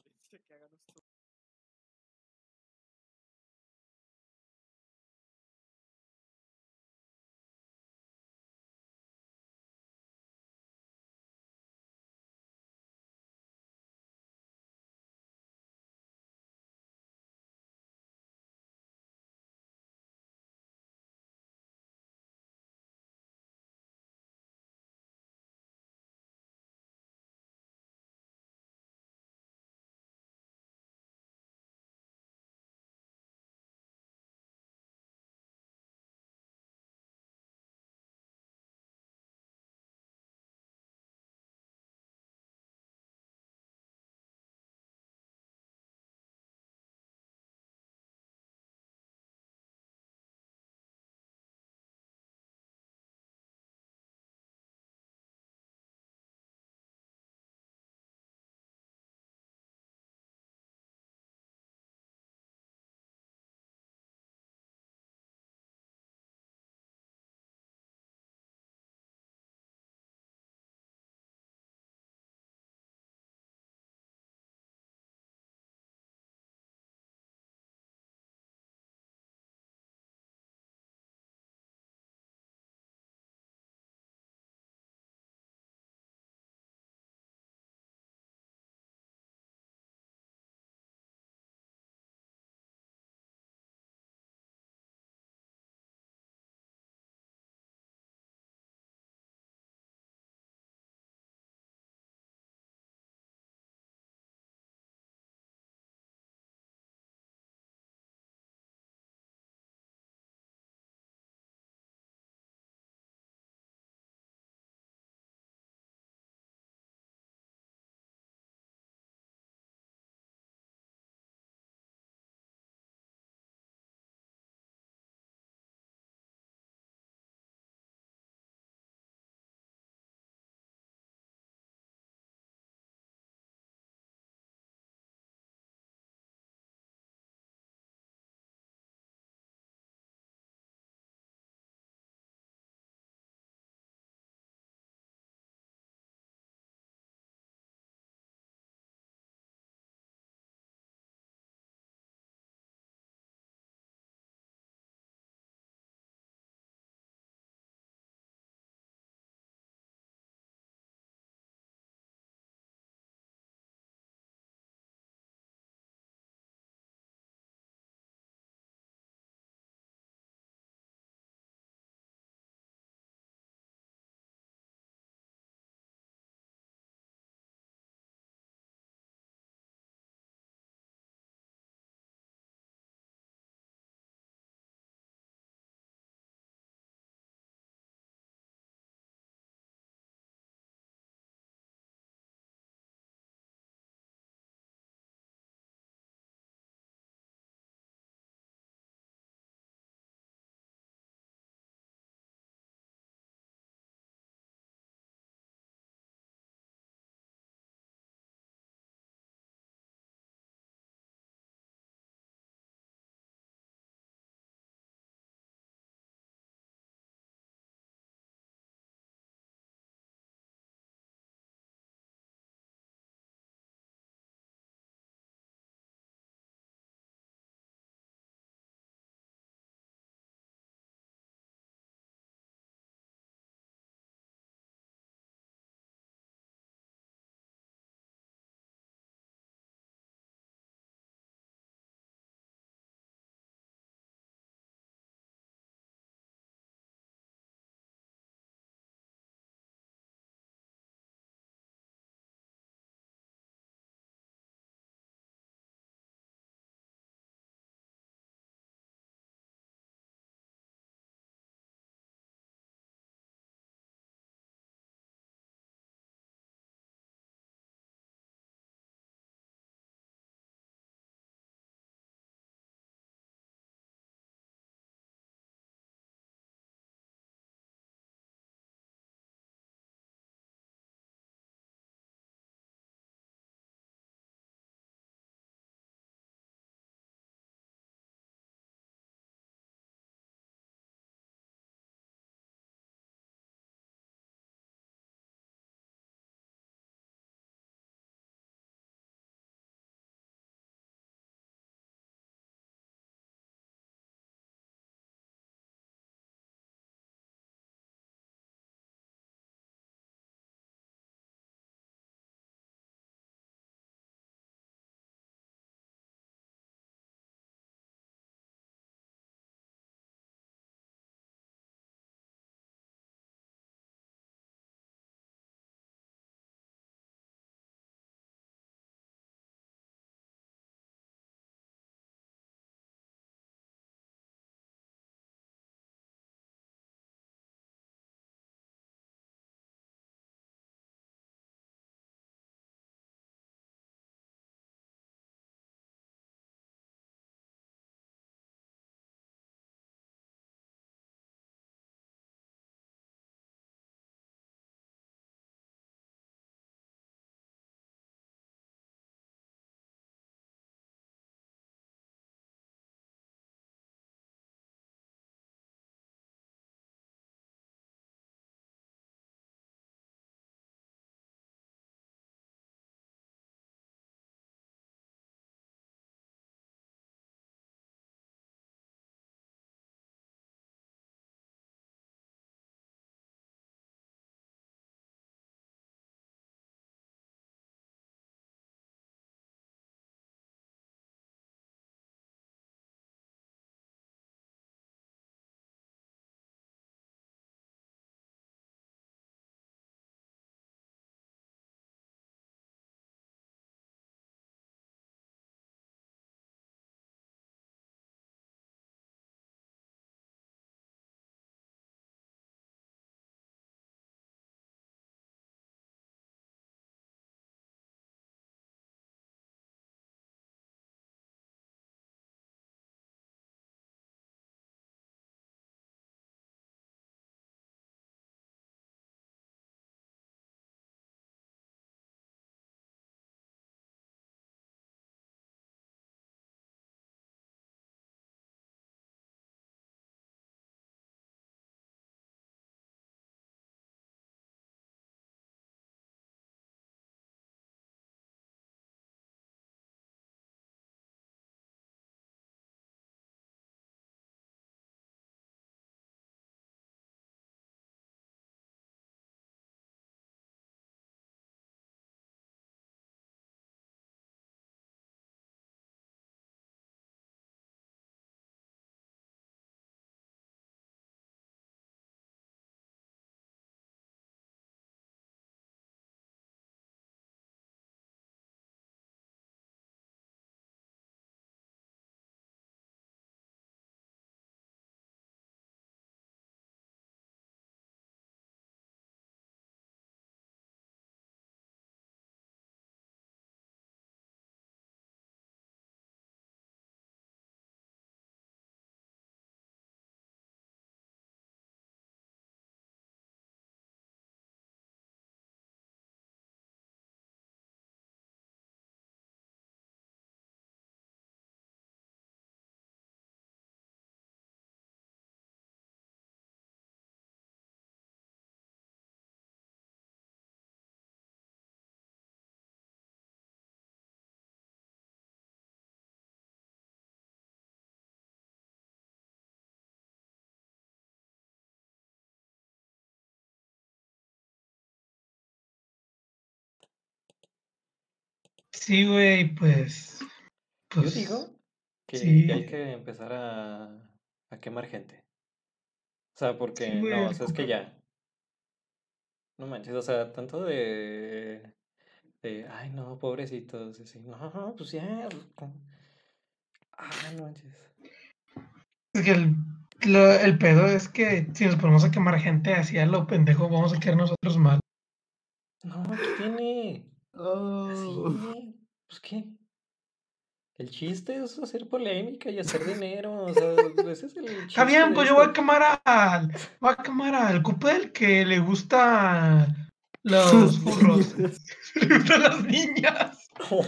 Sí, güey, pues. Yo Pues. digo que Sí, ya hay que empezar a, a quemar gente. O sea, sí, porque güey, no, o el sea, es que Cooper. ya. No manches, o sea, tanto de, de ay, no, pobrecitos, así, no, pues ya, pues, como- ah, no manches. Es que el, lo- el pedo es que si nos ponemos a quemar gente así a lo pendejo, vamos a quedar nosotros mal. No, ¿qué tiene? Oh. Así, pues qué. El chiste es hacer polémica y hacer dinero, o sea, ese es el Está chiste bien, de pues yo voy a esto. quemar al. Voy a quemar al Cooper que le gusta los furros. Le gustan las niñas.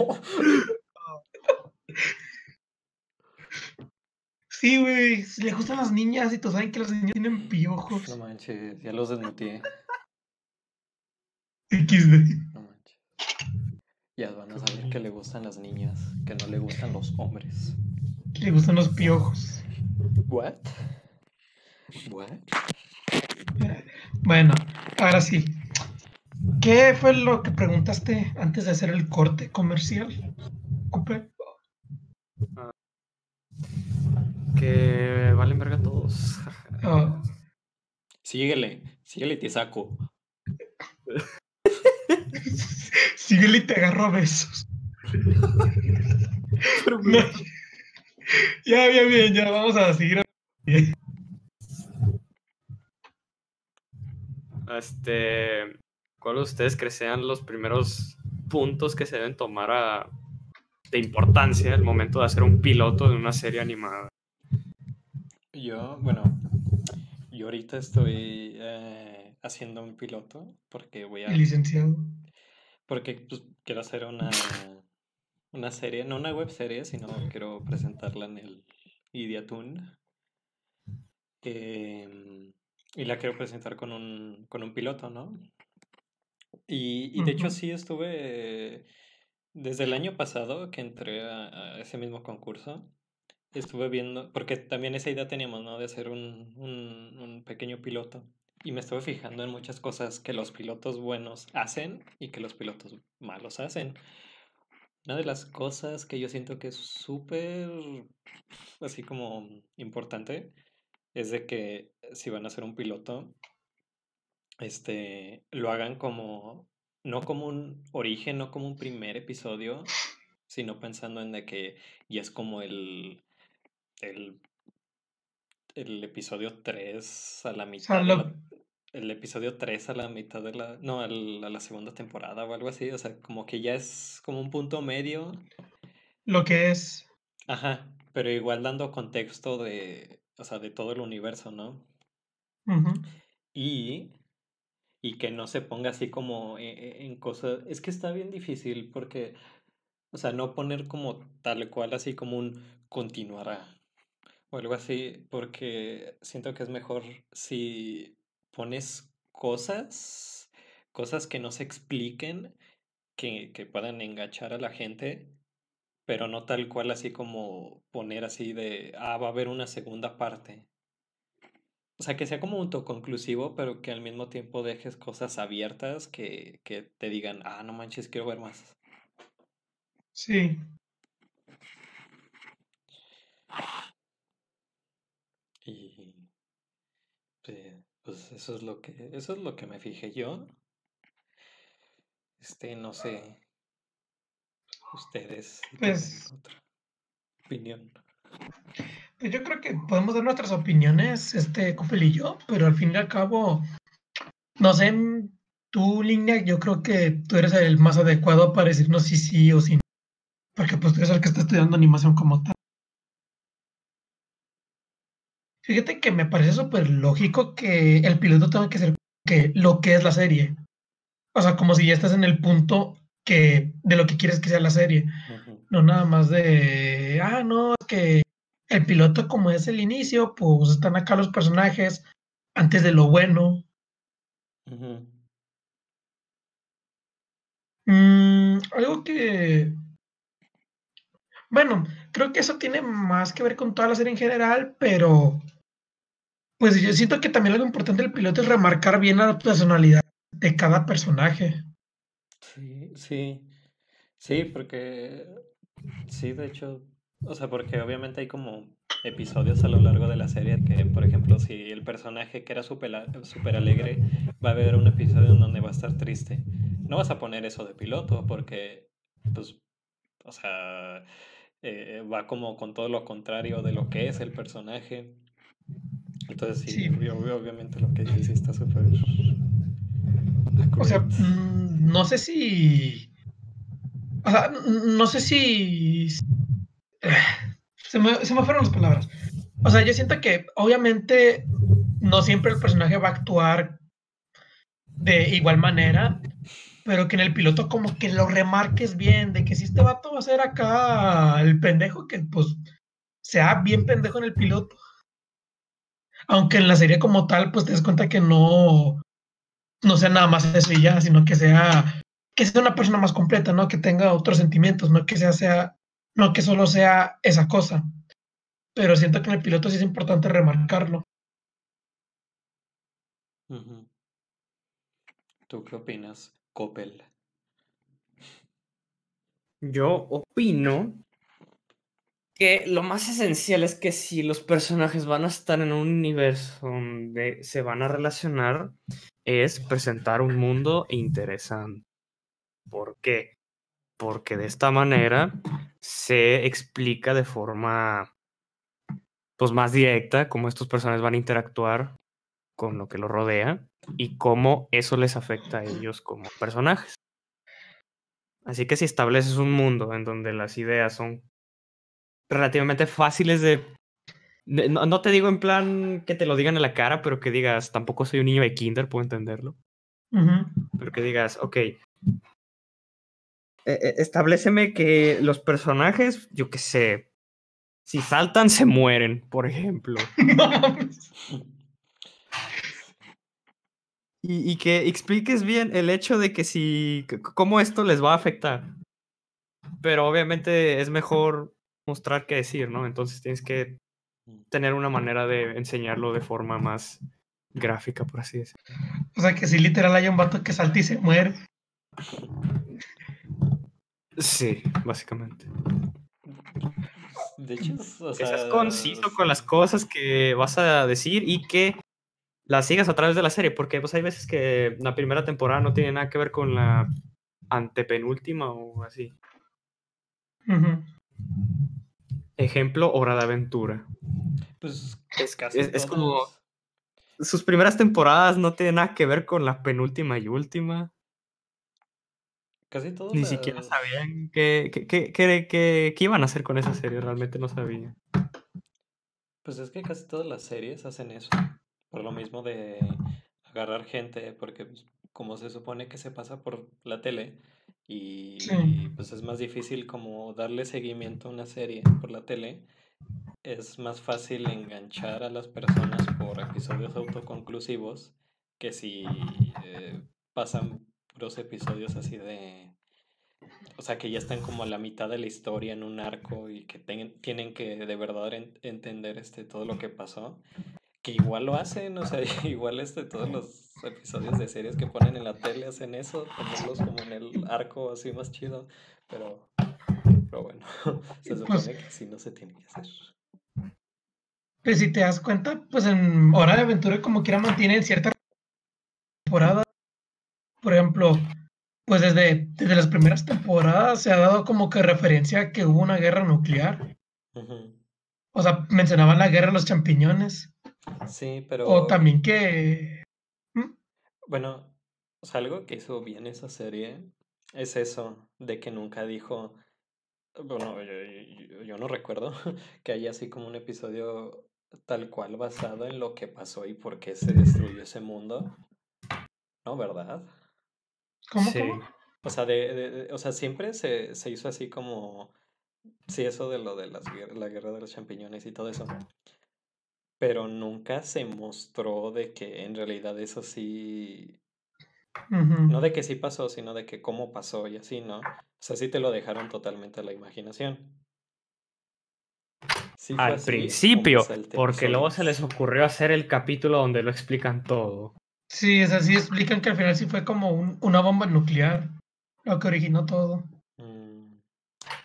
Sí, güey, le gustan las niñas y todos saben que las niñas tienen No piojos. manches, ya los desmuteé. equis de. No manches. Ya van a saber que le gustan las niñas, que no le gustan los hombres. Le gustan los piojos. What? What? Bueno, ahora sí. ¿Qué fue lo que preguntaste antes de hacer el corte comercial, Cooper? Que valen verga todos. Ah, Síguele, síguele, te saco. síguele y te agarro a besos. Pero No, ya, bien, bien, ya vamos a seguir. Este, ¿cuál de ustedes creen sean los primeros puntos que se deben tomar a, de importancia al momento de hacer un piloto de una serie animada? Yo, bueno, yo ahorita estoy eh, haciendo un piloto porque voy El a, licenciado. porque pues, quiero hacer una, una serie, no una web serie, sino quiero presentarla en el Ideatoon. em, y la quiero presentar con un, con un piloto, ¿no? Y, y de hecho Ujú. sí estuve, desde el año pasado que entré a, a ese mismo concurso, estuve viendo, porque también esa idea teníamos, ¿no? De hacer un, un, un pequeño piloto. Y me estuve fijando en muchas cosas que los pilotos buenos hacen y que los pilotos malos hacen. Una de las cosas que yo siento que es súper, así como importante, es de que si van a hacer un piloto, este, lo hagan como, no como un origen, no como un primer episodio, sino pensando en de que ya es como el, el, el episodio tres a la O sea, mitad de lo, la, el episodio tres a la mitad de la, no, al- a la segunda temporada o algo así, o sea, como que ya es como un punto medio, lo que es. ajá, pero igual dando contexto de, o sea, de todo el universo, ¿no? Ujú. Y y que no se ponga así como e- e- en cosas. Es que está bien difícil porque, o sea, no poner como tal cual así como un continuará o algo así, porque siento que es mejor si pones cosas, cosas que no se expliquen, que, que puedan enganchar a la gente, pero no tal cual así como poner así de, ah, va a haber una segunda parte. O sea, que sea como autoconclusivo, pero que al mismo tiempo dejes cosas abiertas que, que te digan, ah, no manches, quiero ver más. Sí. Y pues, pues eso es lo que, eso es lo que me fijé yo. Este, no sé, ustedes si tienen Pues, otra opinión. pues yo creo que podemos dar nuestras opiniones, este, Cooper y yo, pero al fin y al cabo, no sé, en tu línea, yo creo que tú eres el más adecuado para decirnos si sí o si no, porque pues tú eres el que está estudiando animación como tal. Fíjate que me parece súper lógico que el piloto tenga que ser que lo que es la serie. O sea, como si ya estás en el punto que de lo que quieres que sea la serie. Ujú, No nada más de, ah, no, es que el piloto como es el inicio, pues están acá los personajes antes de lo bueno. ujú. Mm, algo que, bueno, creo que eso tiene más que ver con toda la serie en general, pero pues yo siento que también algo importante del piloto es remarcar bien la personalidad de cada personaje. Sí, sí. Sí, porque sí, de hecho, o sea, porque obviamente hay como episodios a lo largo de la serie que, por ejemplo, si el personaje que era súper a- súper alegre va a haber un episodio en donde va a estar triste. No vas a poner eso de piloto porque, pues, o sea, eh, va como con todo lo contrario de lo que es el personaje. Entonces sí, Sí, obvio- obvio- obviamente lo que dices sí está súper o sea, accurate. mm, no sé si, o sea, n- no sé si, se me, se me fueron las palabras. O sea, yo siento que obviamente no siempre el personaje va a actuar de igual manera, pero que en el piloto como que lo remarques bien, de que si este vato va a ser acá el pendejo, que pues sea bien pendejo en el piloto, aunque en la serie como tal, pues te das cuenta que no, no sea nada más eso y ya, sino que sea, que sea una persona más completa, ¿no? Que tenga otros sentimientos, no que sea, sea, no que solo sea esa cosa. Pero siento que en el piloto sí es importante remarcarlo. Ujú. ¿Tú qué opinas, Coppel? Yo opino que lo más esencial es que si los personajes van a estar en un universo donde se van a relacionar, es presentar un mundo interesante. ¿Por qué? Porque de esta manera se explica de forma pues más directa cómo estos personajes van a interactuar con lo que los rodea y cómo eso les afecta a ellos como personajes. Así que si estableces un mundo en donde las ideas son relativamente fáciles de... de- no, no te digo en plan que te lo digan en la cara, pero que digas, tampoco soy un niño de kinder, puedo entenderlo, Ujú. pero que digas, ok, eh, eh, establéceme que los personajes, yo qué sé, si saltan se mueren, por ejemplo. No mames. Y, y que expliques bien el hecho de que si, c- cómo esto les va a afectar. Pero obviamente es mejor mostrar que decir, ¿no? Entonces tienes que tener una manera de enseñarlo de forma más gráfica, por así decirlo. O sea, que si literal hay un vato que salta y se muere. Sí, básicamente. De hecho, es- o Que seas sea, conciso con las cosas que vas a decir y que las sigas a través de la serie, porque pues hay veces que la primera temporada no tiene nada que ver con la antepenúltima o así. Ujú. Ejemplo, Hora de Aventura. pues Es, casi es, es como todas, sus primeras temporadas no tienen nada que ver con la penúltima y última. casi todas Ni siquiera las, sabían qué, qué, qué, qué- qué- qué iban a hacer con esa serie. Realmente no sabían. pues es que casi todas las series hacen eso, por lo mismo de agarrar gente, porque pues, como se supone que se pasa por la tele Sí. y pues es más difícil como darle seguimiento a una serie por la tele, es más fácil enganchar a las personas por episodios autoconclusivos que si eh, pasan puros episodios así de... O sea, que ya están como a la mitad de la historia en un arco y que ten- tienen que de verdad en- entender este, todo lo que pasó. Que igual lo hacen, o sea, igual este, todos los episodios de series que ponen en la tele hacen eso, ponerlos como en el arco así más chido. Pero, pero bueno, se Pues, supone que así no se tiene que hacer. pues si te das cuenta, pues en Hora de Aventura como quiera mantienen cierta temporada. Por ejemplo, pues desde, desde las primeras temporadas se ha dado como que referencia a que hubo una guerra nuclear. Ujú. O sea, mencionaban la guerra de los champiñones. Sí, O pero también que... ¿Mm? bueno, o sea, algo que hizo bien esa serie es eso, de que nunca dijo, bueno, yo, yo- yo no recuerdo que haya así como un episodio tal cual basado en lo que pasó y por qué se destruyó ese mundo, ¿no? ¿Verdad? ¿Cómo, Sí. cómo? O sea, de, de- de- o sea, siempre se, se hizo así como, sí, eso de lo de las, guer- la guerra de los champiñones y todo eso, pero nunca se mostró de que en realidad eso sí. Ujú. No de que sí pasó, sino de que cómo pasó y así, ¿no? O sea, sí te lo dejaron totalmente a la imaginación. Sí fue Al así o me principio, salté porque luego se les episodios. ocurrió hacer el capítulo donde lo explican todo. Sí, es así, explican que al final sí fue como un- una bomba nuclear, lo que originó todo.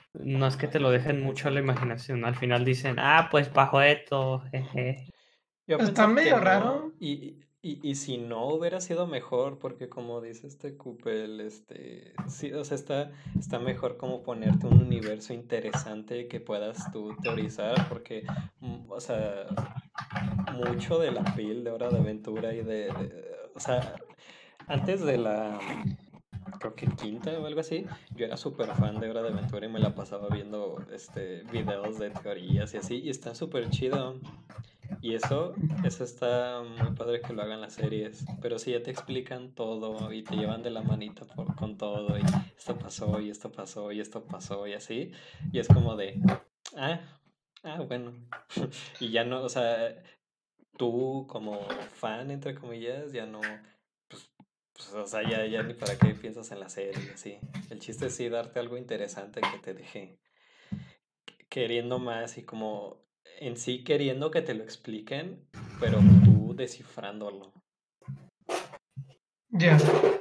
No es que te lo dejen mucho a la imaginación. Al final dicen, ah, pues bajo esto, jeje. Yo Está pensé que medio no, raro. y, y, y si no hubiera sido mejor, porque como dice este Coupel, este, sí, o sea, está, está mejor como ponerte un universo interesante que puedas tú teorizar, porque, mm, o sea, mucho del appeal de Hora de Aventura y de, de- o sea, antes de la, creo que quinta o algo así, yo era súper fan de Hora de Aventura y me la pasaba viendo, este, videos de teorías y así, y está súper chido. Y eso, eso está muy padre que lo hagan las series, pero si ya te explican todo y te llevan de la manita por, con todo y esto pasó y esto pasó y esto pasó y así, y es como de, ah, ah, bueno, y ya no, o sea, tú como fan, entre comillas, ya no, pues, pues, o sea, ya, ya ni para qué piensas en la serie y así. El chiste es sí darte algo interesante que te deje queriendo más y como en sí queriendo que te lo expliquen, pero tú descifrándolo. Ya.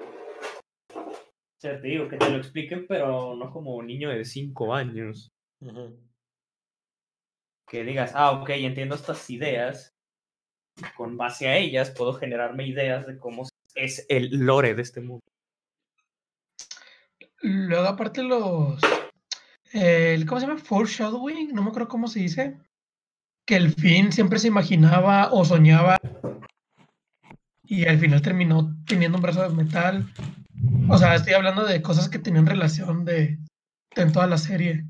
O sea, te digo, que te lo expliquen, pero no como un niño de cinco años. Ujú. Que digas, ah, ok, entiendo estas ideas. Con base a ellas puedo generarme ideas de cómo es el lore de este mundo. Luego, aparte, los. El, ¿cómo se llama? Foreshadowing, no me acuerdo cómo se dice. Que el fin siempre se imaginaba o soñaba y al final terminó teniendo un brazo de metal. O sea, estoy hablando de cosas que tenían relación de, de en toda la serie.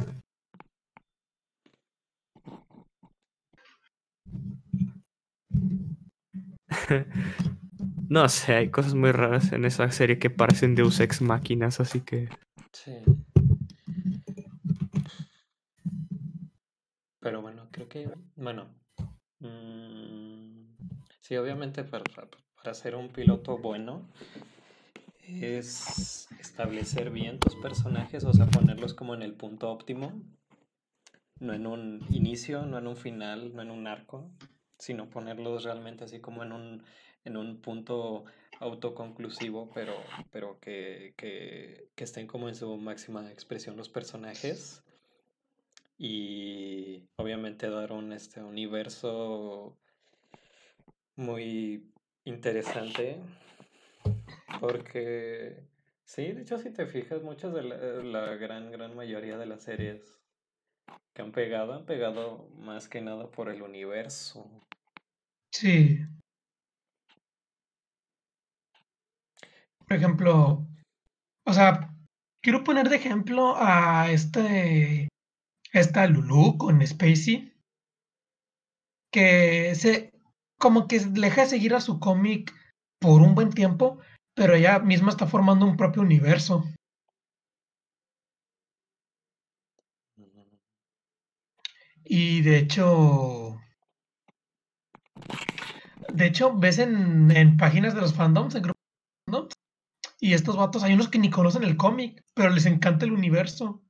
No sé, hay cosas muy raras en esa serie que parecen Deus Ex Máquinas, así que... Sí. Pero bueno, creo que, bueno, mm, sí, obviamente para, para ser un piloto bueno es establecer bien tus personajes, o sea, ponerlos como en el punto óptimo, no en un inicio, no en un final, no en un arco, sino ponerlos realmente así como en un, en un punto autoconclusivo, pero, pero que, que, que estén como en su máxima expresión los personajes. Y obviamente dar un este, universo muy interesante, porque sí, de hecho si te fijas, muchas de la, la gran, gran mayoría de las series que han pegado, han pegado más que nada por el universo. Sí. Por ejemplo, o sea, quiero poner de ejemplo a este, esta Lulu con Spacey, que se, como que deja de seguir a su cómic por un buen tiempo, pero ella misma está formando un propio universo. Ujú. Y de hecho, de hecho, ves en, en páginas de los fandoms, en grupos de fandoms, y estos vatos, hay unos que ni conocen el cómic, pero les encanta el universo.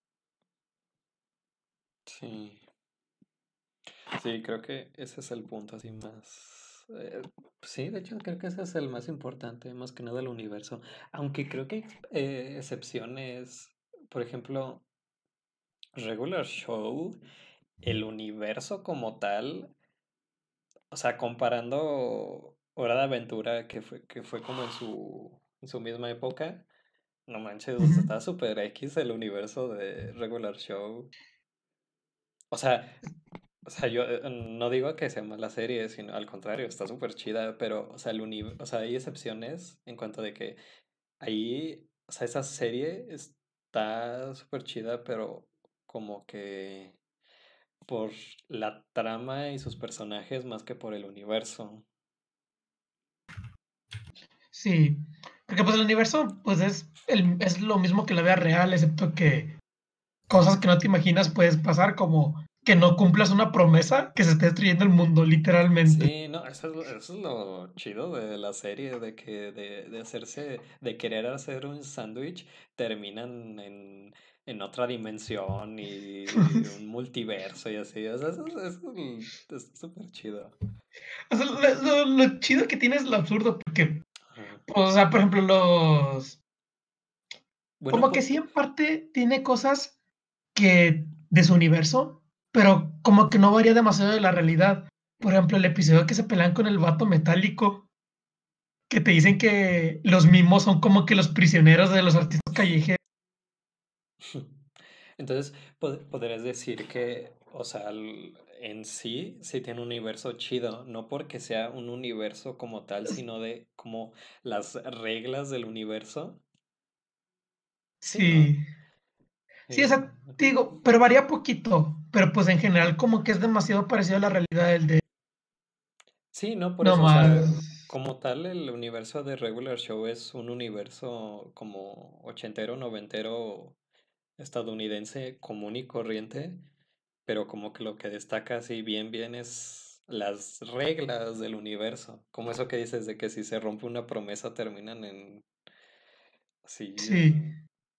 Sí, sí, creo que ese es el punto así más... eh, sí, de hecho creo que ese es el más importante, más que nada el universo. Aunque creo que hay eh, excepciones, por ejemplo, Regular Show, el universo como tal, o sea, comparando Hora de Aventura, que fue, que fue como en su, en su misma época, no manches, o sea, Ujú. está super X el universo de Regular Show. O sea, o sea, yo eh, no digo que sea mala serie, sino al contrario, está súper chida, pero, o sea, el uni- o sea, hay excepciones en cuanto de que ahí, o sea, esa serie está súper chida, pero como que por la trama y sus personajes más que por el universo. Sí, porque pues el universo pues es, el, es lo mismo que la vida real, excepto que cosas que no te imaginas pueden pasar, como que no cumplas una promesa, que se esté destruyendo el mundo, literalmente. Sí, no, eso es, lo- eso es lo chido de la serie, de que de, de hacerse, de querer hacer un sándwich, terminan en, en otra dimensión y un multiverso y así. O sea, eso, es- eso es está súper chido. O sea, lo, lo- lo chido que tiene es lo absurdo, porque, Ajá. pues, o sea, por ejemplo, los... Bueno, Como que pu- sí, en parte tiene cosas que de su universo, pero como que no varía demasiado de la realidad. Por ejemplo, el episodio que se pelean con el vato metálico, que te dicen que los mimos son como que los prisioneros de los artistas callejeros. Entonces, pod- podrías decir que, o sea, el- en sí, sí tiene un universo chido, no porque sea un universo como tal, sino de como las reglas del universo. Sí, ¿no? Sí, sí, o Eh, sea, te digo, pero varía poquito, pero pues en general como que es demasiado parecido a la realidad del de sí, no, por no eso, o sea, más. como tal, el universo de Regular Show es un universo como ochentero, noventero, estadounidense común y corriente, pero como que lo que destaca así bien, bien es las reglas del universo. Como eso que dices de que si se rompe una promesa terminan en así. Sí, eh,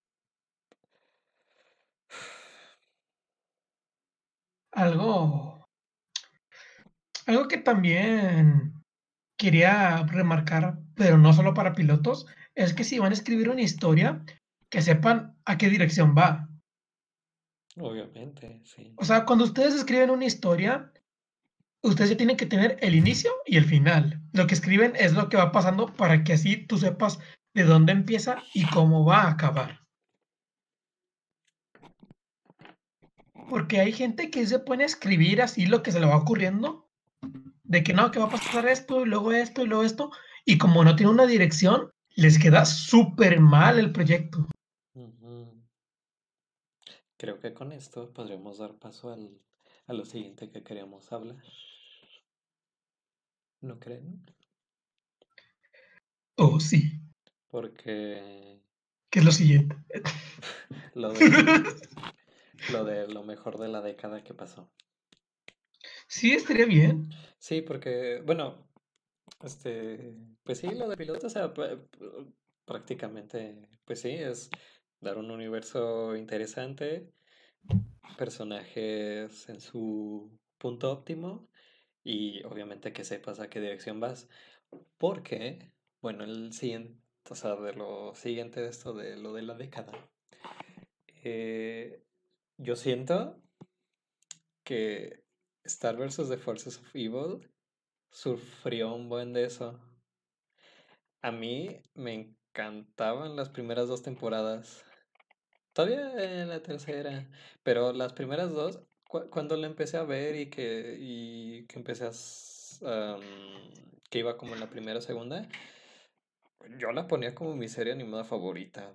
algo, algo que también quería remarcar, pero no solo para pilotos, es que si van a escribir una historia, que sepan a qué dirección va. Obviamente, sí. O sea, cuando ustedes escriben una historia, ustedes ya tienen que tener el inicio y el final. Lo que escriben es lo que va pasando para que así tú sepas de dónde empieza y cómo va a acabar. Porque hay gente que se pone a escribir así lo que se le va ocurriendo, de que no, que va a pasar esto, y luego esto, y luego esto, y como no tiene una dirección, les queda súper mal el proyecto. Ujú. Creo que con esto podremos dar paso al, a lo siguiente que queríamos hablar. ¿No creen? Oh, sí, Porque que es lo siguiente. lo de lo de lo mejor de la década que pasó. Sí, estaría bien. Sí, porque, bueno, este, pues sí, lo de piloto, o sea, pr- pr- prácticamente, pues sí, es dar un universo interesante, personajes en su punto óptimo y obviamente que sepas a qué dirección vas. Porque, bueno, el siguiente, o sea, de lo siguiente de esto, de lo de la década, eh, yo siento que Star versus The Forces of Evil sufrió un buen de eso. A mí me encantaban las primeras dos temporadas. Todavía en la tercera, pero las primeras dos, cu- cuando la empecé a ver y que, y que empecé a... s- am, que iba como en la primera o segunda, yo la ponía como mi serie animada favorita.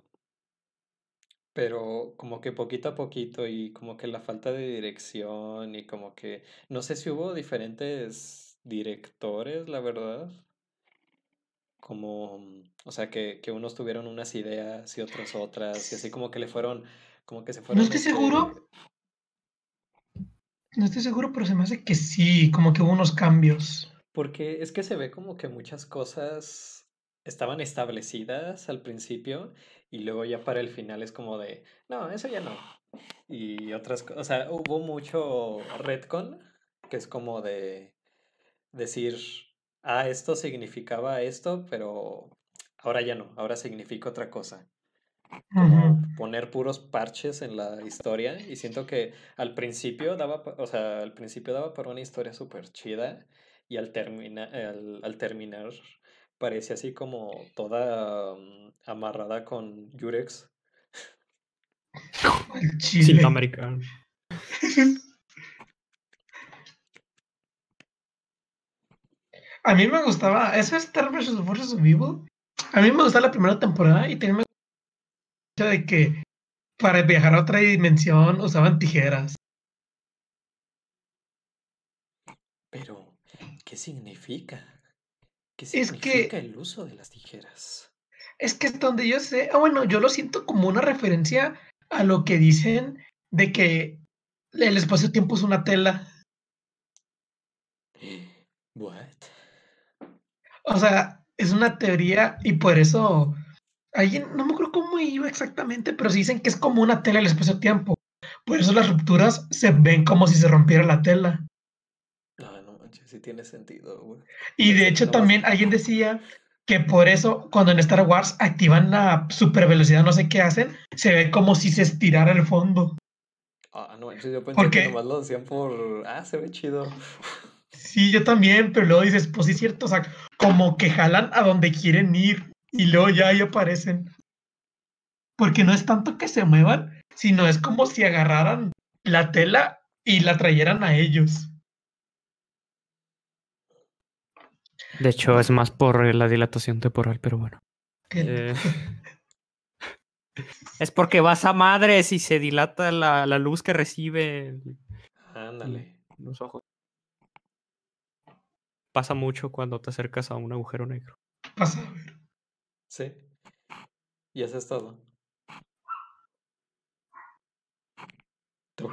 Pero como que poquito a poquito y como que la falta de dirección y como que no sé si hubo diferentes directores, la verdad. Como, mm, o sea, que, que unos tuvieron unas ideas y otros otras, y así como que le fueron, como que se No fueron, estoy este, seguro, no estoy seguro, pero se me hace que sí, como que hubo unos cambios. porque es que se ve como que muchas cosas estaban establecidas al principio y luego ya para el final es como de, no, eso ya no. Y otras cosas, o sea, hubo mucho retcon, que es como de decir, ah, esto significaba esto, pero ahora ya no, ahora significa otra cosa. Ujú. Como poner puros parches en la historia y siento que al principio daba, pa- o sea, al principio daba para una historia súper chida y al, termina, al, al terminar parecía así como toda mm, amarrada con Yurex. El Cinta chile. americana. A mí me gustaba, eso es Star versus. Forces of Evil. A mí me gustaba la primera temporada y también me gusta de que para viajar a otra dimensión usaban tijeras. Pero, ¿qué significa? ¿Qué Es significa que, el uso de las tijeras? es que hasta donde yo sé, ah, bueno, yo lo siento como una referencia a lo que dicen de que el espacio-tiempo es una tela. What? O sea, es una teoría y por eso, alguien, no me acuerdo cómo iba exactamente, pero sí dicen que es como una tela el espacio-tiempo. Por eso las rupturas se ven como si se rompiera la tela. No, no manches, sí tiene sentido, güey. Y de Pensé que hecho nomás. también alguien decía que por eso cuando en Star Wars activan la super velocidad, no sé qué hacen, se ve como si se estirara el fondo. Ah, no, yo pensé Porque- que nomás lo hacían por. Ah, se ve chido. Sí, yo también, pero luego dices, pues sí es cierto, o sea, como que jalan a donde quieren ir y luego ya ahí aparecen. Porque no es tanto que se muevan, sino es como si agarraran la tela y la trayeran a ellos. De hecho, es más por la dilatación temporal, pero bueno. Que- Eh, Es porque vas a madres y se dilata la, la luz que recibe Ándale. los ojos. Pasa mucho cuando te acercas a un agujero negro. Pasa a ver. Sí. Y eso es todo. Tú.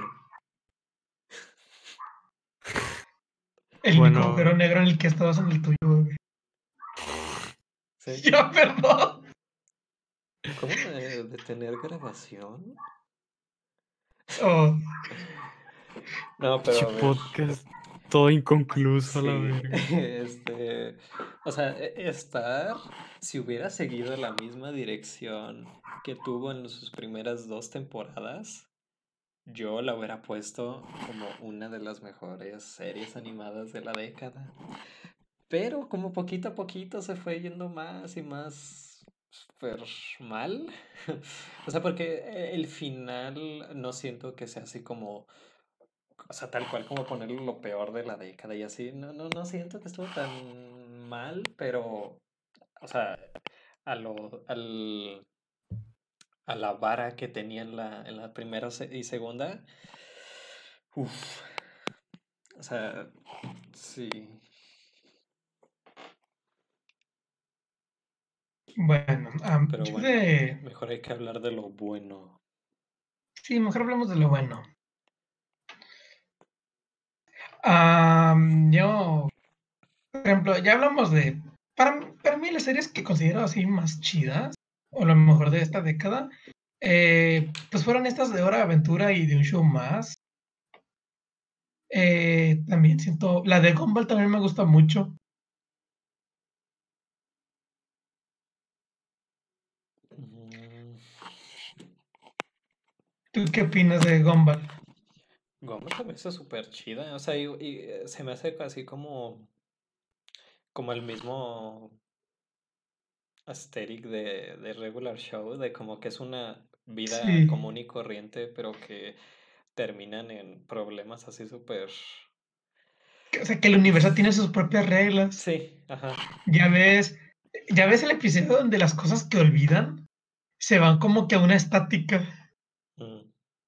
El Bueno. único agujero negro en el que estabas en el tuyo, güey. Sí. Ya, perdón. ¿Cómo de, de tener grabación? Oh, No, pero a Pinche ver. podcast todo inconcluso, a la Sí, verga. este, o sea, e- Star, si hubiera seguido la misma dirección que tuvo en sus primeras dos temporadas, yo la hubiera puesto como una de las mejores series animadas de la década. Pero como poquito a poquito se fue yendo más y más súper mal. O sea, porque el final no siento que sea así como, o sea, tal cual como ponerle lo peor de la década y así. No, no, no siento que estuvo tan mal, pero, o sea, a lo, al, a la vara que tenía en la, en la primera se- y segunda, uff, o sea, sí. bueno, am, Pero yo bueno, de... mejor hay que hablar de lo bueno. Sí, mejor hablemos de lo bueno. Am, yo, por ejemplo, ya hablamos de... Para, para mí las series que considero así más chidas, o lo mejor de esta década, eh, pues fueron estas de Hora de Aventura y de un show más. Eh, también siento... La de Gumball también me gusta mucho. Mm, ¿Tú qué opinas de Gumball? Goma se me hace súper chida, o sea, y, y, eh, se me hace casi como, como el mismo aesthetic de, de Regular Show, de como que es una vida Sí. común y corriente, pero que terminan en problemas así súper... O sea, que el universo tiene sus propias reglas. Sí, ajá. Ya ves, ya ves el episodio donde las cosas que olvidan se van como que a una estática. Mm,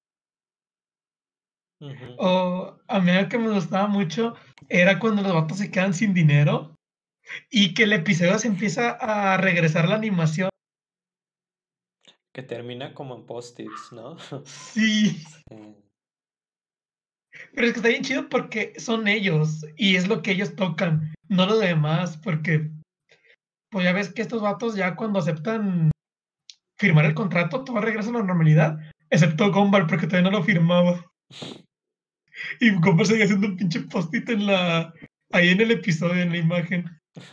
ujú. O a mí lo que me gustaba mucho era cuando los vatos se quedan sin dinero y que el episodio se empieza a regresar la animación. Que termina como en post-its, ¿no? Sí, Sí. pero es que está bien chido porque son ellos y es lo que ellos tocan, no lo demás, porque pues ya ves que estos vatos ya cuando aceptan firmar el contrato, todo regresa a la normalidad, excepto Gumball porque todavía no lo firmaba. Y Gumball seguía haciendo un pinche post-it en la, ahí en el episodio, en la imagen.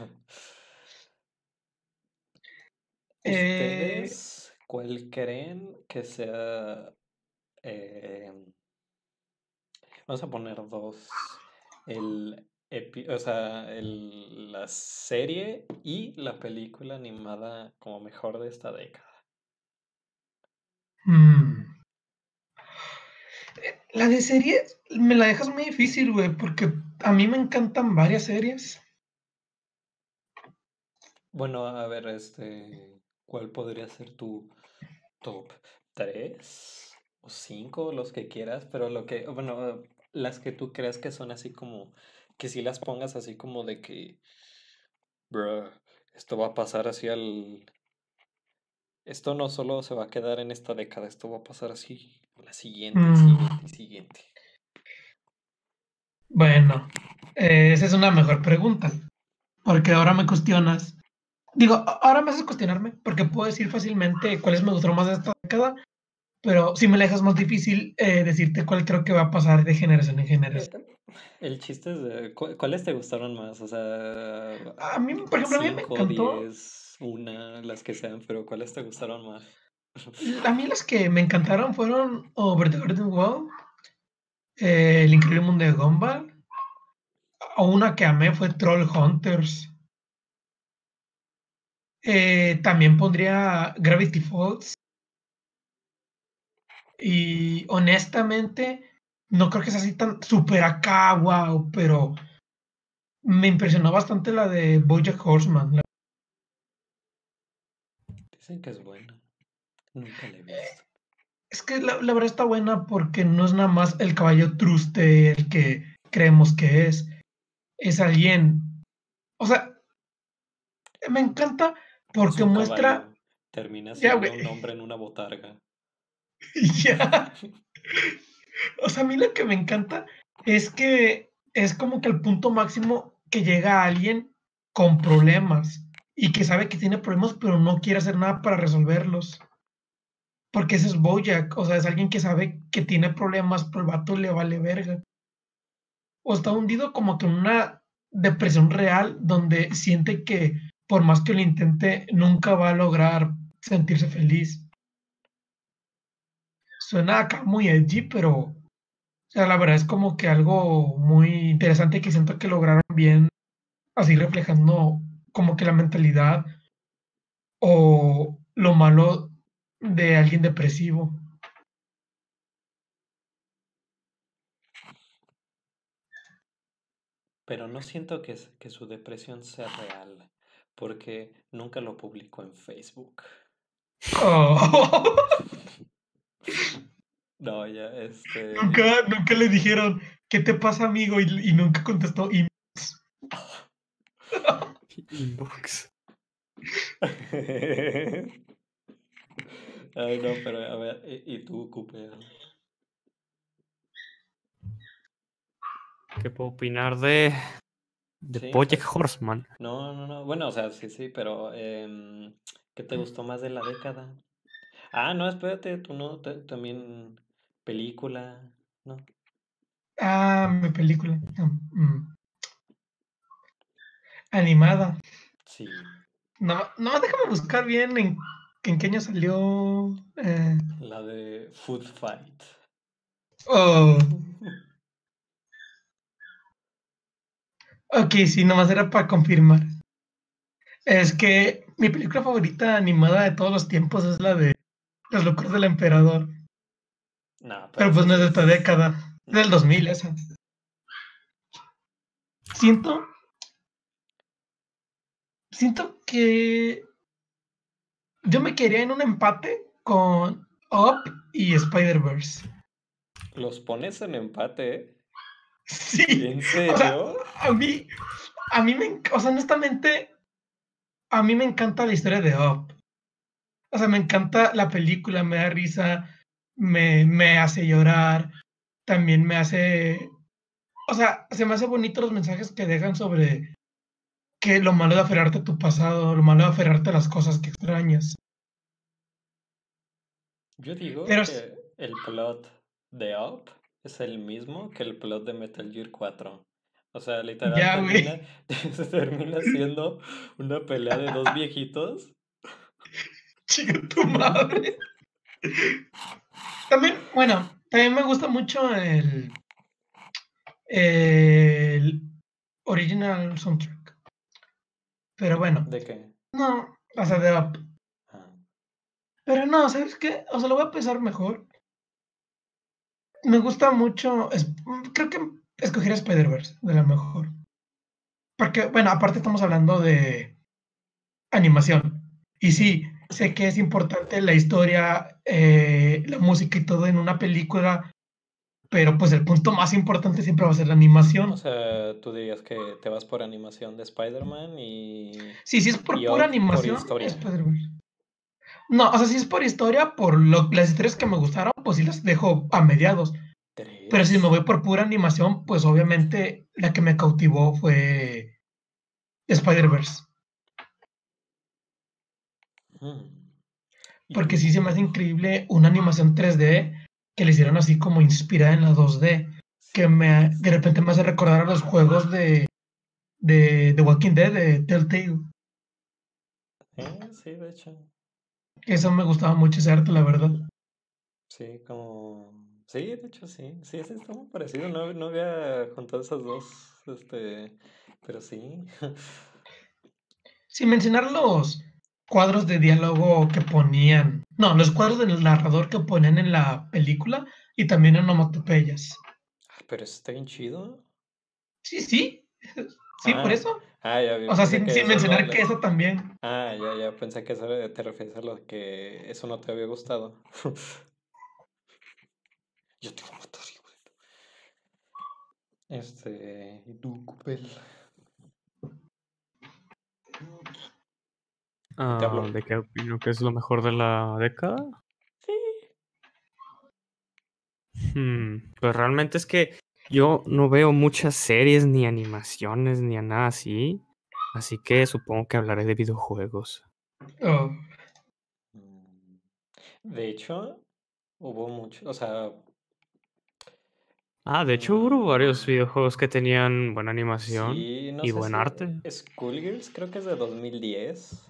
Eh, ¿Ustedes cuál creen que sea... eh, vamos a poner dos. El, epi- o sea, el- la serie y la película animada como mejor de esta década. mm, la de series me la dejas muy difícil, güey, porque a mí me encantan varias series. Bueno, a ver, este, ¿cuál podría ser tu top tres o cinco, los que quieras? Pero lo que, bueno, las que tú creas que son así como, que si las pongas así como de que, bruh, esto va a pasar así al, esto no solo se va a quedar en esta década, esto va a pasar así, la siguiente y Mm, siguiente y siguiente. bueno, eh, esa es una mejor pregunta, porque ahora me cuestionas. Digo, a- ahora me haces cuestionarme, porque puedo decir fácilmente cuáles me gustaron más de esta década, pero si me la dejas más difícil eh, decirte cuál creo que va a pasar de generación en Eh, generación. el chiste es de, ¿cu- ¿cuáles te gustaron más? O sea, A mí, por ejemplo, a mí me cinco, encantó, diez, una, las que sean, pero ¿cuáles te gustaron más? a mí las que me encantaron fueron Over the Garden Wall, eh, El Increíble Mundo de Gumball. O una que amé fue Troll Hunters. Eh, también pondría Gravity Falls. Y honestamente, no creo que sea así tan super acá, wow, pero me impresionó bastante la de BoJack Horseman. La- Dicen que es buena. Nunca la he visto. Es que la, la verdad está buena porque no es nada más el caballo truste el que creemos que es. Es alguien. O sea, me encanta Es porque un muestra. caballo. Termina Ya, siendo güey. un hombre en una botarga. Ya. O sea, a mí lo que me encanta es que es como que el punto máximo que llega a alguien con problemas y que sabe que tiene problemas, pero no quiere hacer nada para resolverlos. Porque ese es Bojack, o sea, es alguien que sabe que tiene problemas, pero el vato le vale verga. O está hundido como que en una depresión real donde siente que por más que lo intente, nunca va a lograr sentirse feliz. Suena acá muy edgy, pero o sea, la verdad es como que algo muy interesante que siento que lograron bien, así reflejando como que la mentalidad o lo malo de alguien depresivo. Pero no siento que, es- que su depresión sea real, porque nunca lo publicó en Facebook. Oh, No, ya, este... nunca, nunca le dijeron, ¿qué te pasa, amigo? Y, y nunca contestó. Y Inbox. Ay, no, pero a ver, ¿y, y tú, Cooper? ¿Qué puedo opinar de, de Sí, o sea, BoJack Horseman? no, no, no, bueno, o sea, sí, sí, pero em, ¿qué te gustó más de la década? Ah, no, espérate, tú no, ta- también película, ¿no? ah, mi película. mm, animada. Sí, No, no, déjame buscar bien en, en qué año salió. eh, la de Food Fight. Oh, ok, sí, nomás era para confirmar. Es que mi película favorita animada de todos los tiempos es la de Los locuros del emperador. No, pero Pero pues eso no sí es de esta es... década. Es del No, dos mil esa. Siento, siento que yo me quería en un empate con Up y Spider-Verse. los pones en empate, ¿eh? Sí, ¿En o sea, serio? a mí, a mí me, enc- o sea, honestamente, a mí me encanta la historia de Up. O sea, me encanta la película, me da risa, me, me hace llorar, también me hace, o sea, se me hace bonito los mensajes que dejan sobre que lo malo de aferrarte a tu pasado, lo malo de aferrarte a las cosas que extrañas. Yo digo Pero que el plot de Up es el mismo que el plot de Metal Gear cuatro. O sea, literal ya, termina, güey, se termina siendo una pelea de dos viejitos. chica tu madre. También, bueno, también me gusta mucho el, el original soundtrack. Pero bueno, ¿De qué? no, o sea, de Up. Ah, Pero no, ¿sabes qué? O sea, lo voy a pensar mejor. Me gusta mucho, es- creo que escogería Spider-Verse de la mejor. Porque, bueno, aparte estamos hablando de animación. Y sí, sé que es importante la historia, eh, la música y todo en una película, pero pues el punto más importante siempre va a ser la o animación. sea, tú dirías que te vas por animación de Spider-Man y, Sí, si es por y pura Up por animación, historia. Spider-Verse. No, o sea, si es por historia, por lo- las historias que me gustaron, pues sí las dejo a mediados. Pero si me ¿Tres? voy por pura animación, pues obviamente la que me cautivó fue Spider-Verse. Mm. ¿Y Porque tú? sí se me hace increíble una animación tres D que le hicieron así como inspirada en la dos D, que Sí, me, de está repente me hace increíble. recordar a los juegos de, de The Walking Dead, de Telltale. Eh, sí, de hecho. Eso me gustaba mucho ese arte, la verdad. Sí, como Sí, de hecho sí. Sí, sí, está muy parecido. No, no había contado esas dos. Este. Pero sí. Sin mencionar los cuadros de diálogo que ponían. No, los cuadros del narrador que ponían en la película y también en onomatopeyas. Pero está bien chido. Sí, sí. Sí, por Ah, eso. ah, ya, O yo sea, pensé sin, que sin solo mencionar que le. eso también. Ah, ya, ya, pensé que eso te refieres a lo que eso no te había gustado. Yo te voy a matar, hijo de tu- Este, ¿y tú, Cupel? ¿Qué te Ah, hablo? ¿de qué opino que es lo mejor de la década? Sí. Hmm, pues realmente es que yo no veo muchas series ni animaciones ni a nada así. Así que supongo que hablaré de videojuegos. Oh, Mm, De hecho, hubo mucho, o sea, Ah, de hecho hubo varios mm, videojuegos que tenían buena animación sí, no y sé buen si arte. Skullgirls creo que es de dos mil diez.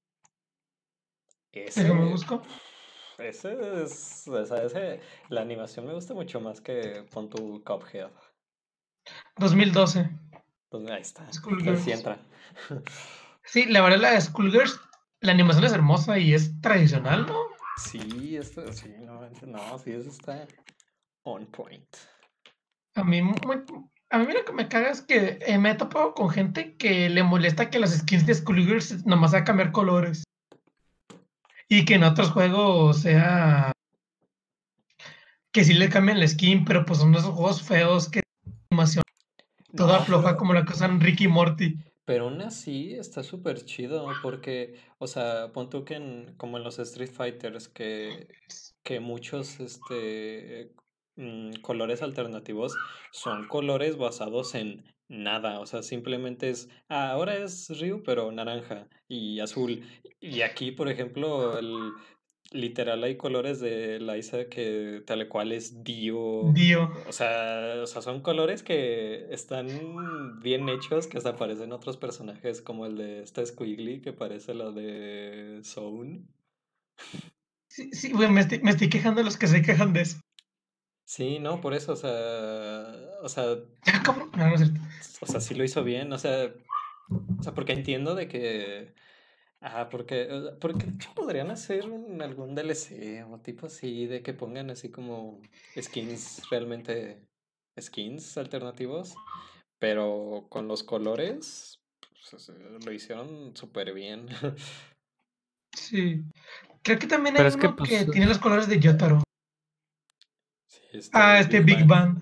déjame Ese, busco. ese es, o sea, ese, la animación me gusta mucho más que pon tu Cuphead. dos mil doce. Pues ahí está, ahí sí Schoolgirls. entra. Sí, la verdad, la de Schoolgirls, la animación es hermosa y es tradicional, ¿no? Sí, esto, sí, no, manches, no, sí, eso está on point. A mí, mu- a mí lo que me caga es que eh, me he topado con gente que le molesta que las skins de Schoolgirls nomás sea cambiar colores. Y que en otros juegos sea que sí le cambian la skin, pero pues son esos juegos feos que animación toda No, floja pero, como la que usan Ricky y Morty. pero aún así está súper chido porque, o sea, pon tú que en, como en los Street Fighters, que, que muchos este, mm, colores alternativos son colores basados en nada, o sea, simplemente es, ah, ahora es Ryu, pero naranja y azul. Y aquí, por ejemplo, el, literal hay colores de Liza que tal cual es Dio. Dio. O sea, o sea, son colores que están bien hechos, que hasta aparecen otros personajes como el de esta Squiggly, que parece la de Zone. Sí, sí, güey, me estoy, me estoy quejando de los que se quejan de eso. Sí, no, por eso, o sea, o sea, Ya, cabrón. No, no es cierto. o sea, sí lo hizo bien, o sea, o sea, porque entiendo de que, ah, porque, eh, porque de hecho podrían hacer un- algún D L C o tipo así, de que pongan así como skins, realmente skins alternativos. Pero con los colores, pues, eh, lo hicieron súper bien. Sí. Creo que también Pero hay es que uno pues que tiene los colores de Yotaro. Sí, Ah, este este Big Big Band. Bang.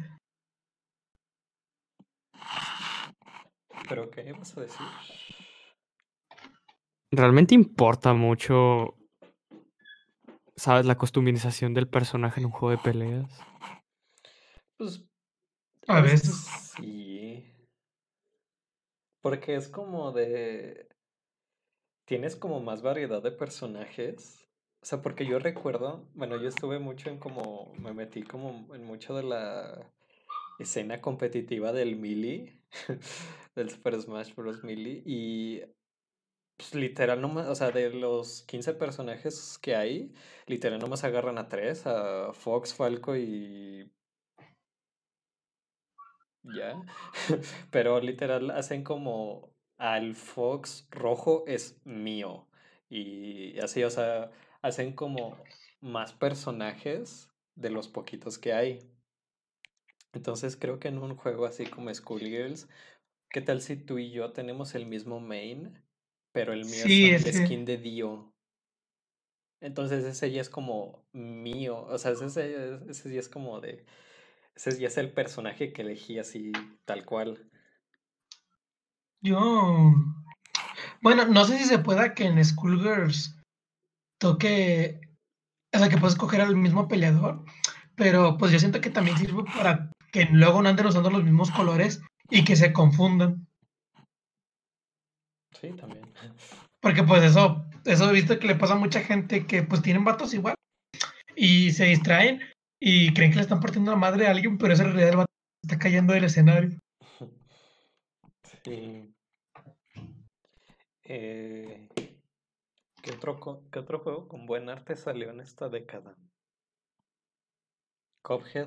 ¿Pero qué vas a decir? realmente importa mucho, ¿sabes? La customización del personaje en un juego de peleas. Pues a A veces veces. sí. Porque es como de... Tienes como más variedad de personajes. O sea, porque yo recuerdo, bueno, yo estuve mucho en como, me metí como en mucho de la escena competitiva del Melee, del Super Smash Bros. Melee, y pues, literal, nomás, o sea, de los quince personajes que hay, literal, nomás agarran a tres, a Fox, Falco y ya. Pero literal hacen como al Fox rojo es mío. Y así, o sea, hacen como más personajes de los poquitos que hay. Entonces creo que en un juego así como Schoolgirls, ¿qué tal si tú y yo tenemos el mismo main, pero el mío es Sí, con el ese. skin de Dio? Entonces ese ya es como mío, o sea, ese, ese ese ya es como de, ese ya es el personaje que elegí así, tal cual. Yo. Bueno, no sé si se pueda que en Schoolgirls toque. O sea, que puedes coger al mismo peleador. Pero pues yo siento que también sirve para que luego no anden usando los mismos colores y que se confundan. Sí, también. Porque pues eso, eso he visto que le pasa a mucha gente que pues tienen vatos igual y se distraen y creen que le están partiendo la madre a alguien, pero es en realidad el vato que está cayendo del escenario. Sí. Eh, ¿qué otro, co- qué otro juego con buen arte salió en esta década? Cuphead.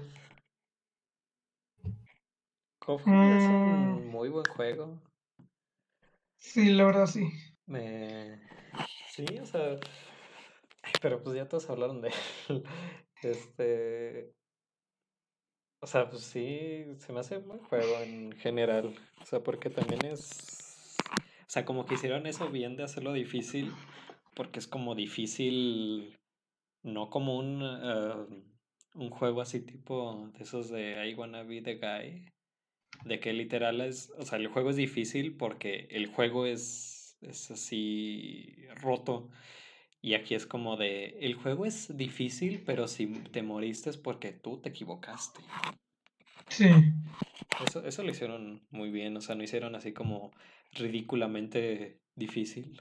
Cuphead es Mm, un muy buen juego. sí, la verdad sí. Me... Sí, o sea... ay, pero pues ya todos hablaron de él. Este... O sea, pues sí, se me hace buen juego en general. O sea, porque también es... O sea, como que hicieron eso bien de hacerlo difícil. Porque es como difícil, no como un, ah, un juego así tipo de esos de I Wanna Be the Guy. De que literal es, o sea, el juego es difícil porque el juego es, es así roto. Y aquí es como de, el juego es difícil, pero si te moriste es porque tú te equivocaste. Sí. Eso, eso lo hicieron muy bien, o sea, no hicieron así como ridículamente difícil.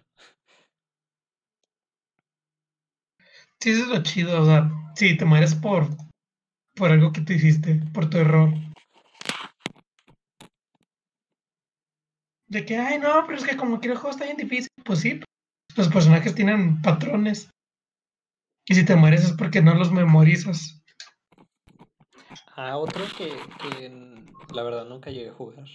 Sí, eso es lo chido. O sea, sí, te mueres por, por algo que tú hiciste, por tu error. De que, ay, no, pero es que como que el juego está bien difícil. Pues sí, los personajes tienen patrones. Y si te mueres es porque no los memorizas. Ah, otro que, que n- la verdad nunca llegué a jugar.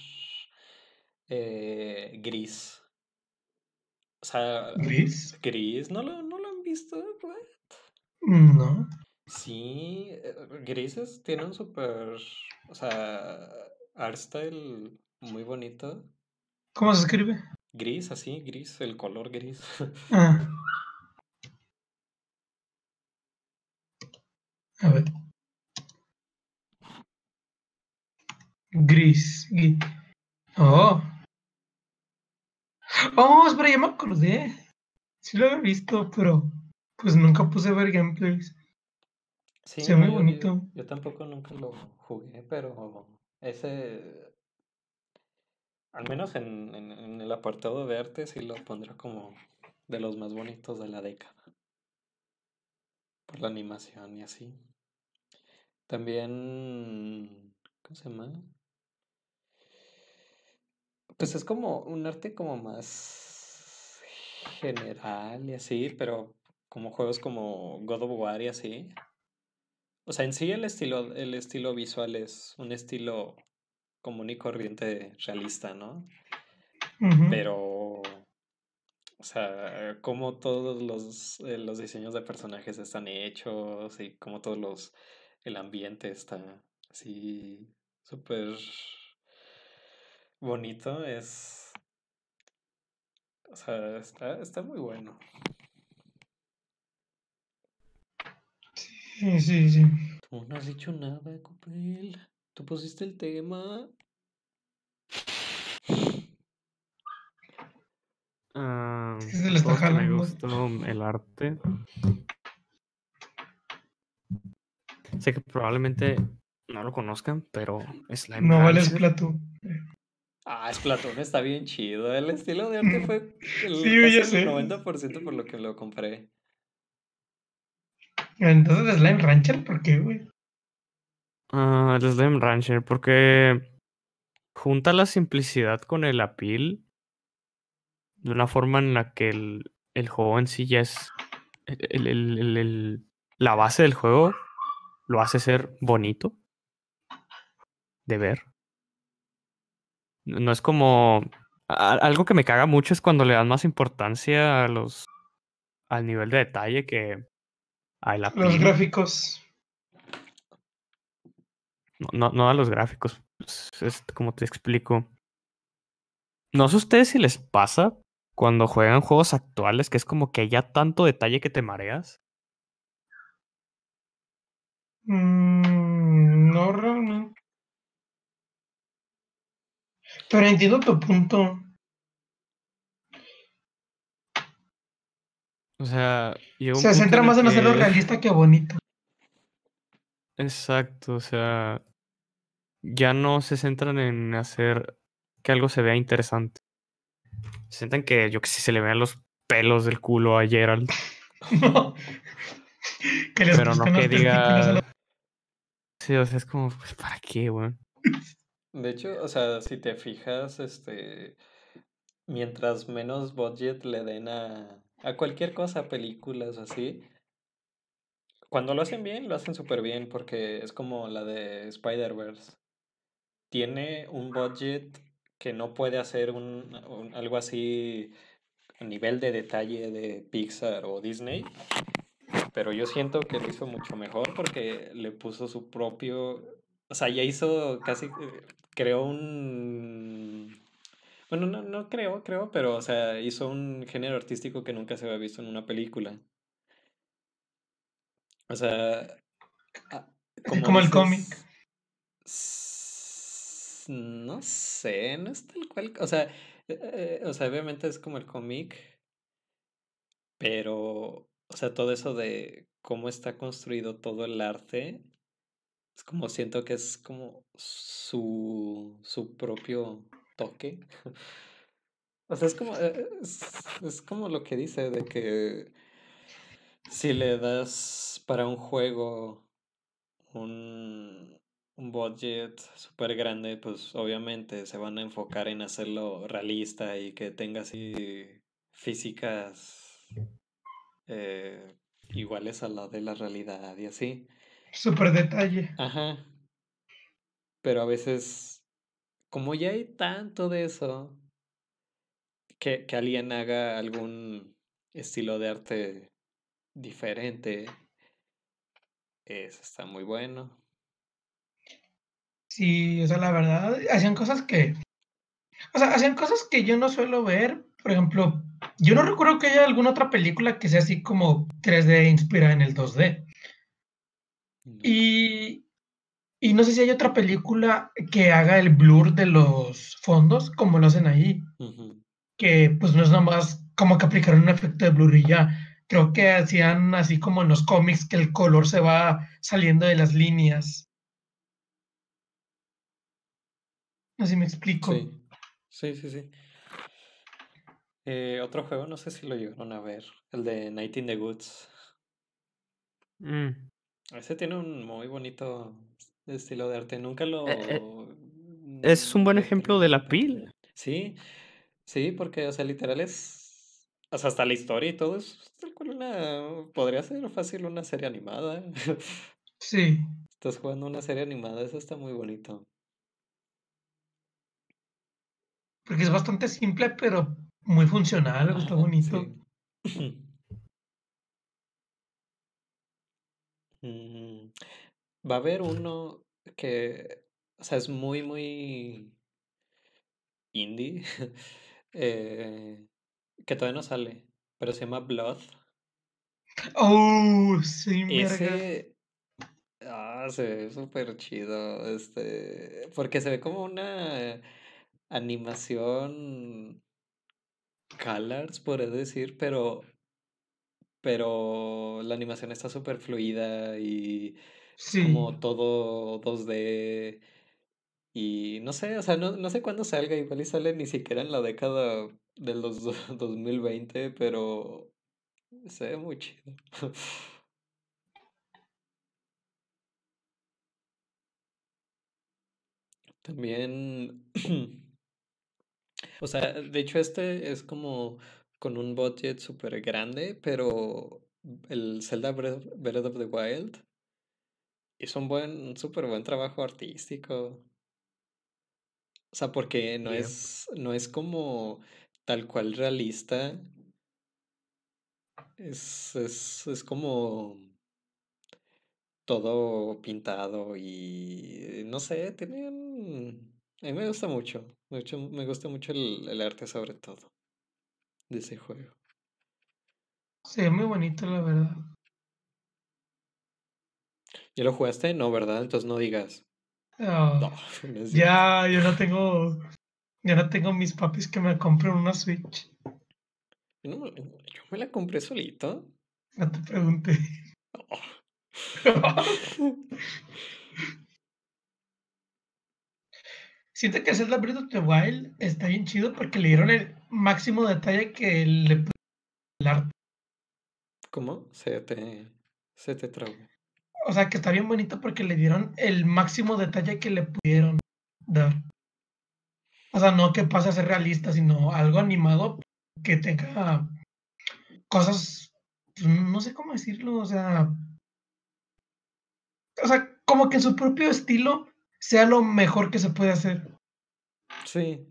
Eh, Gris. O sea, ¿Gris? Gris, ¿no lo, no lo han visto, güey? No. Sí, eh, Grises tiene un super, o sea, art style muy bonito. ¿Cómo se escribe? Gris, así, gris, el color gris. Ah, a ver. Gris. Gui- Oh. Oh, espera, ya me acordé. Sí lo había visto, pero pues nunca puse a ver gameplays. Sí, Se ve no, muy yo, yo, bonito. yo tampoco nunca lo jugué, pero ese, al menos en, en, en el apartado de arte, sí lo pondrá como de los más bonitos de la década, por la animación y así. También, ¿cómo se llama? Pues es como un arte como más general y así, pero como juegos como God of War y así. O sea, en sí el estilo, el estilo visual es un estilo común y corriente realista, ¿no? Ujú. Pero, o sea, como todos los, eh, los diseños de personajes están hechos y como todos los, el ambiente está así súper bonito, es, o sea, está, está muy bueno. Sí, sí, sí. Tú no has dicho nada, Copel. Tú pusiste el tema. Ah, Sí se le está juegos que me jalando. gustó el arte. Sé que probablemente no lo conozcan, pero Slime No vales Rancher. plato. Ah, Splatoon está bien chido. El estilo de arte Mm, fue el, sí, casi ya el sé. noventa por ciento por lo que lo compré. Entonces, Slime Rancher, ¿por qué, güey? Ah, el Slime Rancher, porque junta la simplicidad con el appeal de una forma en la que el, el juego en sí ya es. El, el- el- el- la base del juego lo hace ser bonito de ver. No no es como. a- Algo que me caga mucho es cuando le dan más importancia a los, al nivel de detalle que a la Los pil. gráficos. No, no, no a los gráficos. Es, es como te explico. No sé a ustedes si les pasa cuando juegan juegos actuales que es como que hay ya tanto detalle que te mareas. Mm, no realmente. Pero entiendo tu punto. O sea, llega un Se punto centra en el más en hacerlo que. realista que bonito. Exacto, o sea, ya no se centran en hacer que algo se vea interesante. Se centran que, yo que sé, se le vean los pelos del culo a Gerald, No, que les pero no crezcan que los testículos a los... diga. Sí, o sea, es como, pues, ¿para qué, weón? De hecho, o sea, si te fijas, este, mientras menos budget le den a, a cualquier cosa, películas o así, Cuando lo hacen bien, lo hacen súper bien porque es como la de Spider-Verse. Tiene un budget que no puede hacer un, un- algo así a nivel de detalle de Pixar o Disney, pero yo siento que lo hizo mucho mejor porque le puso su propio, o sea, ya hizo casi, eh, creó un, bueno, no, no creo, creo, pero, o sea, hizo un género artístico que nunca se había visto en una película. O sea, ah, Así como como el cómic. dices, s- no sé, no es tal cual, o sea, eh, eh, o sea, obviamente es como el cómic, pero, o sea, todo eso de cómo está construido todo el arte, es como siento que es como su, su propio toque. O sea, es como, eh, es, es como lo que dice de que si le das para un juego un, un budget súper grande, pues obviamente se van a enfocar en hacerlo realista y que tenga así físicas eh, iguales a la de la realidad y así. Súper detalle. Ajá, pero a veces, como ya hay tanto de eso, que, que alguien haga algún estilo de arte diferente, eso está muy bueno. Sí, o sea, la verdad, hacían cosas que, o sea, hacían cosas que yo no suelo ver. Por ejemplo, yo no recuerdo que haya alguna otra película que sea así como tres D inspirada en el dos D. No. Y, y no sé si hay otra película que haga el blur de los fondos, como lo hacen ahí, Ujú. que pues no es nada más como que aplicaron un efecto de blur y ya. Creo que hacían así como en los cómics que el color se va saliendo de las líneas. No sé si me explico. Sí, sí, sí, sí. Eh, otro juego, no sé si lo llegaron a ver, el de Night in the Woods. Mm. Ese tiene un muy bonito estilo de arte. Nunca Eh, eh, lo, ese es un mm, buen lo ejemplo terminé de de la entender. pila. Sí, sí, porque, o sea, literal es, o sea, hasta la historia y todo es tal cual una, podría ser fácil una serie animada. Sí, Estás jugando una serie animada, eso está muy bonito. porque es bastante simple, pero muy funcional, está Ajá, bonito. sí. Mm, va a haber uno que, o sea, es muy, muy indie, eh, que todavía no sale, pero se llama Blood. Oh, sí, verga. Ese, ah, se ve súper chido, este, porque se ve como una animación colors, podría decir, pero, pero la animación está súper fluida y es Sí, como todo dos D. Y no sé, o sea, no, no sé cuándo salga, igual y sale ni siquiera en la década de los do- dos mil veinte, pero se ve muy chido. También, o sea, de hecho este es como con un budget súper grande, pero el Zelda Breath, Breath of the Wild hizo un buen, un súper buen trabajo artístico. O sea, porque no Bien. es, no es como tal cual realista, es, es, es como todo pintado y no sé, tiene un... A mí me gusta mucho, mucho, me gusta mucho el, el arte sobre todo de ese juego. se ve muy bonito, la verdad. ¿Ya lo jugaste? No, ¿verdad? Entonces no digas. Ah, No, no es cierto. ya, yo no tengo, ya no tengo mis papis que me compren una Switch. Yo, no me, yo me la compré solito. No te pregunté. Siento que Zelda Breath of the Wild está bien chido porque le dieron el máximo detalle que le pudo dar. ¿Cómo? Se te, se te trabó. O sea, que está bien bonito porque le dieron el máximo detalle que le pudieron dar. O sea, no que pase a ser realista, sino algo animado que tenga cosas, pues, no sé cómo decirlo, o sea, o sea, como que su propio estilo sea lo mejor que se puede hacer. Sí.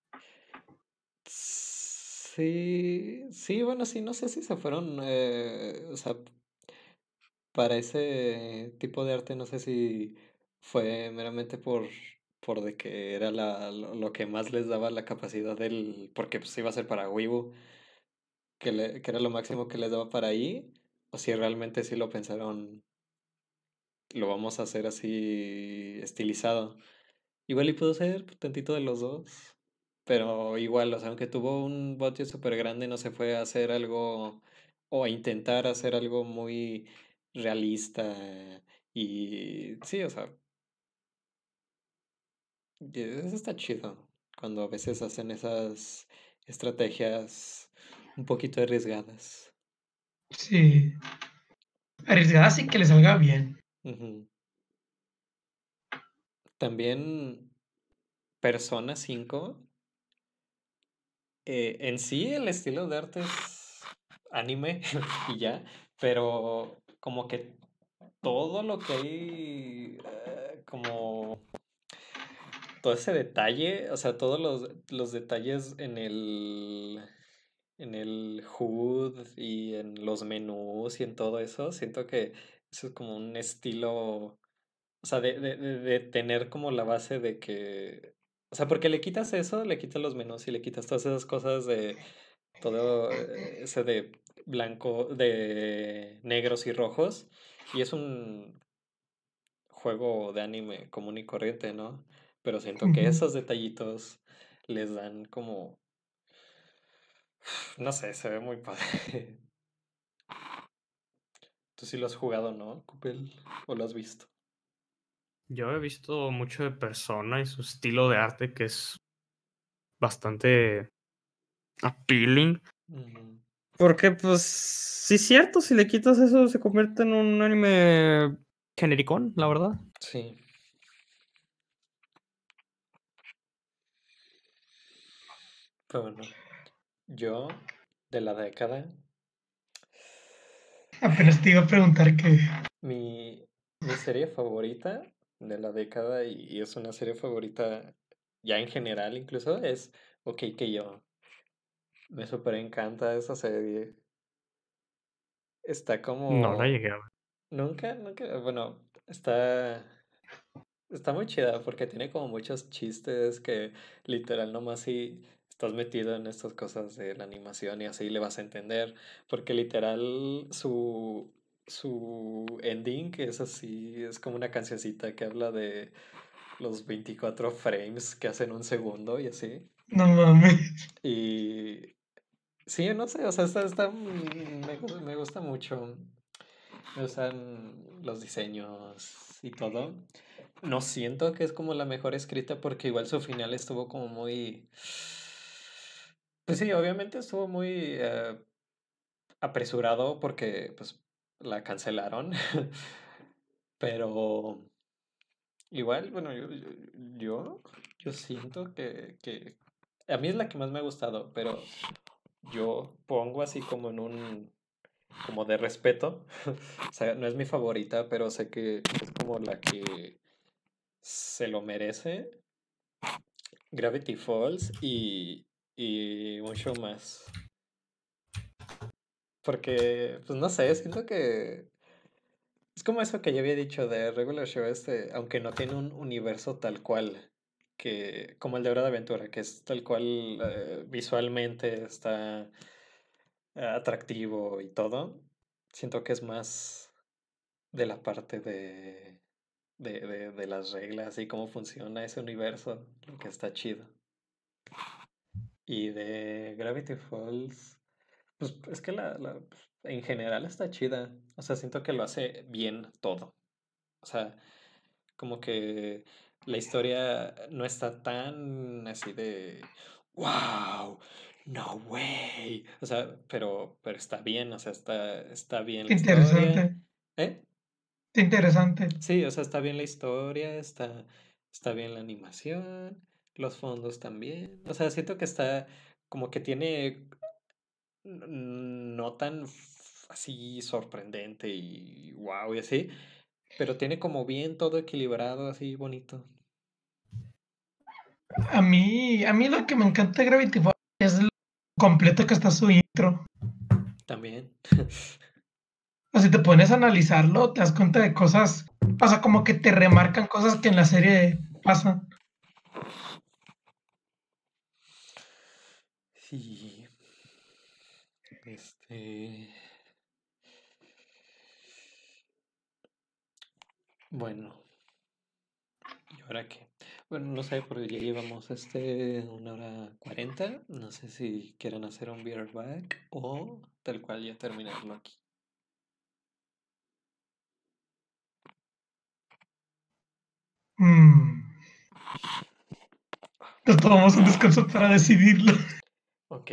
Sí, sí, bueno, sí, no sé si se fueron, eh, o sea, para ese tipo de arte, no sé si fue meramente por, por de que era la, lo, lo que más les daba la capacidad del, porque pues iba a ser para Weibo, que, le- que era lo máximo que les daba para ahí, o si realmente sí lo pensaron, lo vamos a hacer así estilizado. Igual y pudo ser tantito de los dos, pero igual, o sea, aunque tuvo un budget súper grande, no se fue a hacer algo o a intentar hacer algo muy realista. Y sí, o sea, y eso está chido cuando a veces hacen esas estrategias un poquito arriesgadas. Sí, arriesgada sí que le salga bien. Ujú. También Persona cinco, eh, en sí el estilo de arte es anime y ya, pero como que todo lo que hay, eh, como todo ese detalle, o sea, todos los, los detalles en el, en el H U D y en los menús y en todo eso, siento que eso es como un estilo, o sea, de, de, de, de tener como la base de que, o sea, porque le quitas eso, le quitas los menús y le quitas todas esas cosas de todo eh, ese de blanco, de negros y rojos, y es un juego de anime común y corriente, ¿no? Pero siento que Ujú. esos detallitos les dan como, no sé, se ve muy padre. Tú sí lo has jugado, ¿no, Cupel? ¿O lo has visto? Yo he visto mucho de Persona y su estilo de arte que es bastante appealing. Ujú. Porque, pues, sí es cierto, si le quitas eso se convierte en un anime genericón, la verdad. Sí, pero bueno, yo de la década, Apenas te iba a preguntar que, mi, mi serie favorita de la década, y, y es una serie favorita ya en general incluso, es Ok que yo. Me súper encanta esa serie. Está No la como... llegué a ver. Nunca, nunca, bueno, está... Está muy chida porque tiene como muchos chistes que literal nomás si estás metido en estas cosas de la animación y así le vas a entender. Porque literal su, su ending es así, es como una cancioncita que habla de los veinticuatro frames que hacen un segundo y así. no mames. Y sí, no sé, o sea, está, está, mm, me, gu- me gusta mucho. Me gustan los diseños y todo. No siento que es como la mejor escrita porque igual su final estuvo como muy... Pues sí, obviamente estuvo muy eh, apresurado porque pues la cancelaron. Pero igual, bueno, yo, yo, yo, yo siento que, que a mí es la que más me ha gustado, pero yo pongo así como en un, como de respeto. O sea, no es mi favorita, pero sé que es como la que se lo merece. Gravity Falls y, y mucho más. Porque, pues no sé, siento que es como eso que ya había dicho de Regular Show, este, aunque no tiene un universo tal cual, que, como el de Hora de Aventura, que es tal cual eh, visualmente está eh, atractivo y todo. Siento que es más de la parte de, de, de, de las reglas y cómo funciona ese universo, lo que está chido. Y de Gravity Falls, pues es que la, la, en general está chida. O sea, siento que lo hace bien todo. O sea, como que la historia no está tan así de wow, no way. O sea, pero, pero está bien, o sea, está, está bien Qué la historia. interesante, ¿Eh? qué interesante. Sí, o sea, está bien la historia, está, está bien la animación, los fondos también. O sea, siento que está como que tiene n- no tan f- así sorprendente y wow y así, Pero tiene como bien todo equilibrado, así bonito. A mí, a mí lo que me encanta de Gravity Falls es lo completo que está su intro. También. O si te pones a analizarlo, te das cuenta de cosas, o sea, como que te remarcan cosas que en la serie pasan. Sí. Este. Bueno, ¿y ahora qué? Bueno, no sé, porque ya llevamos este una hora cuarenta. No sé si quieren hacer un beer back o tal cual ya terminarlo aquí. Mm. Nos tomamos un descanso para decidirlo. Ok.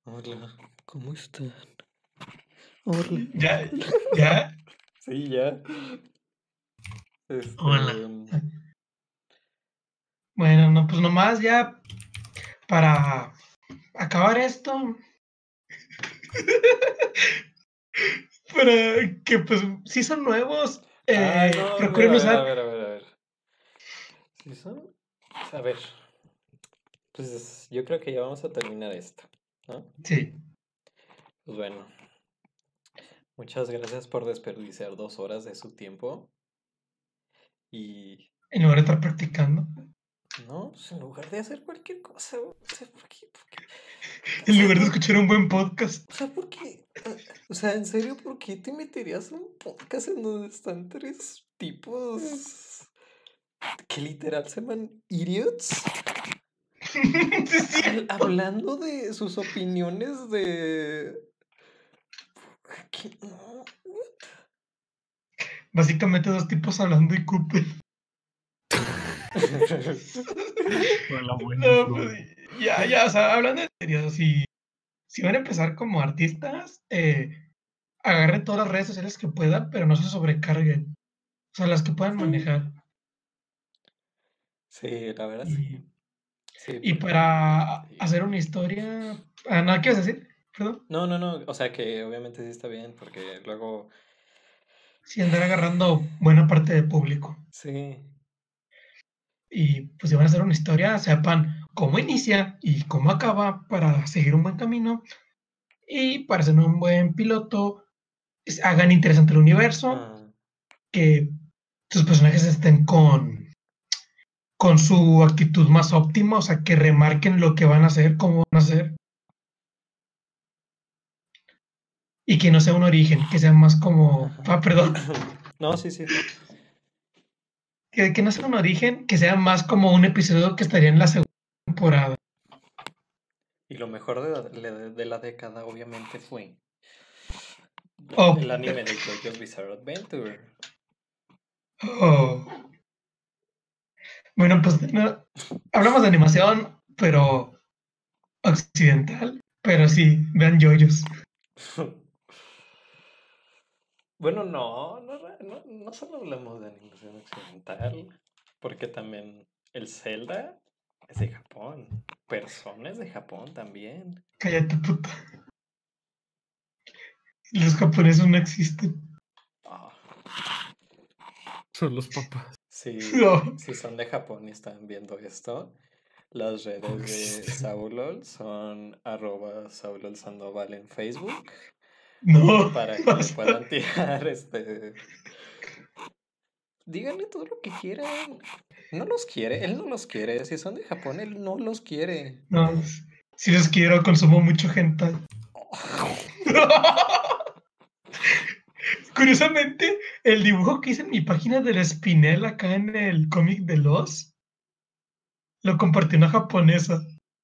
Hola, ¿cómo están? Hola. Ya, ya. Sí, ya. Este. Hola. Bueno, no, pues nomás ya para acabar esto. Para que, pues, si son nuevos, Ah, eh, no, mira, procuren a ver, a usar. ver, a ver, a ver. ¿Sí son? A ver. Pues yo creo que ya vamos a terminar esto, ¿no? Sí, Pues bueno, muchas gracias por desperdiciar dos horas de su tiempo. Y en lugar de estar practicando. no, pues en lugar de hacer cualquier cosa, o sea, ¿por qué? ¿Por qué? O En sea, lugar de ¿por, escuchar un buen podcast. o sea, ¿por qué? Ah, O sea, en serio, ¿por qué te meterías a un podcast en donde están tres tipos que literal se llaman idiots? Sí, sí. Al- hablando de sus opiniones de... ¿Qué? No, Básicamente dos tipos hablando y Cooper. Hola, No, pues, ya, ya, o sea, hablando en serio, si, si van a empezar como artistas, eh, agarren todas las redes sociales que puedan, pero no se sobrecarguen. O sea, las que puedan Sí, manejar. sí, la verdad sí. Y, Sí, y porque... para sí. hacer una historia. Ah, no, ¿qué vas a decir? Perdón. No, no, no, o sea que obviamente sí está bien, porque luego... Sí, andar agarrando buena parte del público. Sí, Y pues si van a hacer una historia, sepan cómo inicia y cómo acaba para seguir un buen camino. Y para ser un buen piloto, es- hagan interesante el universo, ah, que sus personajes estén con, con su actitud más óptima, o sea, que remarquen lo que van a hacer, cómo van a hacer, y que no sea un origen, que sea más como, ajá. ah, perdón, No, sí, sí, sí. que, que no sea un origen, que sea más como un episodio que estaría en la segunda temporada. Y lo mejor de la, de- de la década obviamente fue Oh, el anime de JoJo's Bizarre Adventure. oh. Bueno, pues no, hablamos de animación, pero occidental, pero sí, vean yoyos. Bueno, no, no, no, no solo hablamos de animación occidental, porque también el Zelda es de Japón, Persona es de Japón también. Cállate, puta. Los japoneses no existen. Ah, Son los papás. si, No, si son de Japón y están viendo esto, las redes No de existen. Saulol son arroba Saulol Sandoval en Facebook no, para que le basta. puedan tirar este... Díganle todo lo que quieran. No los quiere, él no los quiere. Si son de Japón, él no los quiere. No, si los quiero, consumo mucho hentai. Curiosamente, el dibujo que hice en mi página del Spinel acá en el cómic de los, lo compartió una japonesa.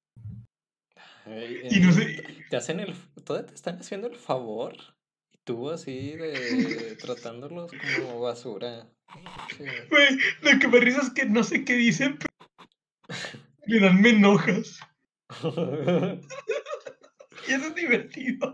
Ay, Y no eh, sé, t- te hacen el, todavía te están haciendo el favor. Y tú así de tratándolos como basura. Che. güey, lo que me risa es que no sé qué dicen, pero le dan me enojas. Y eso es divertido.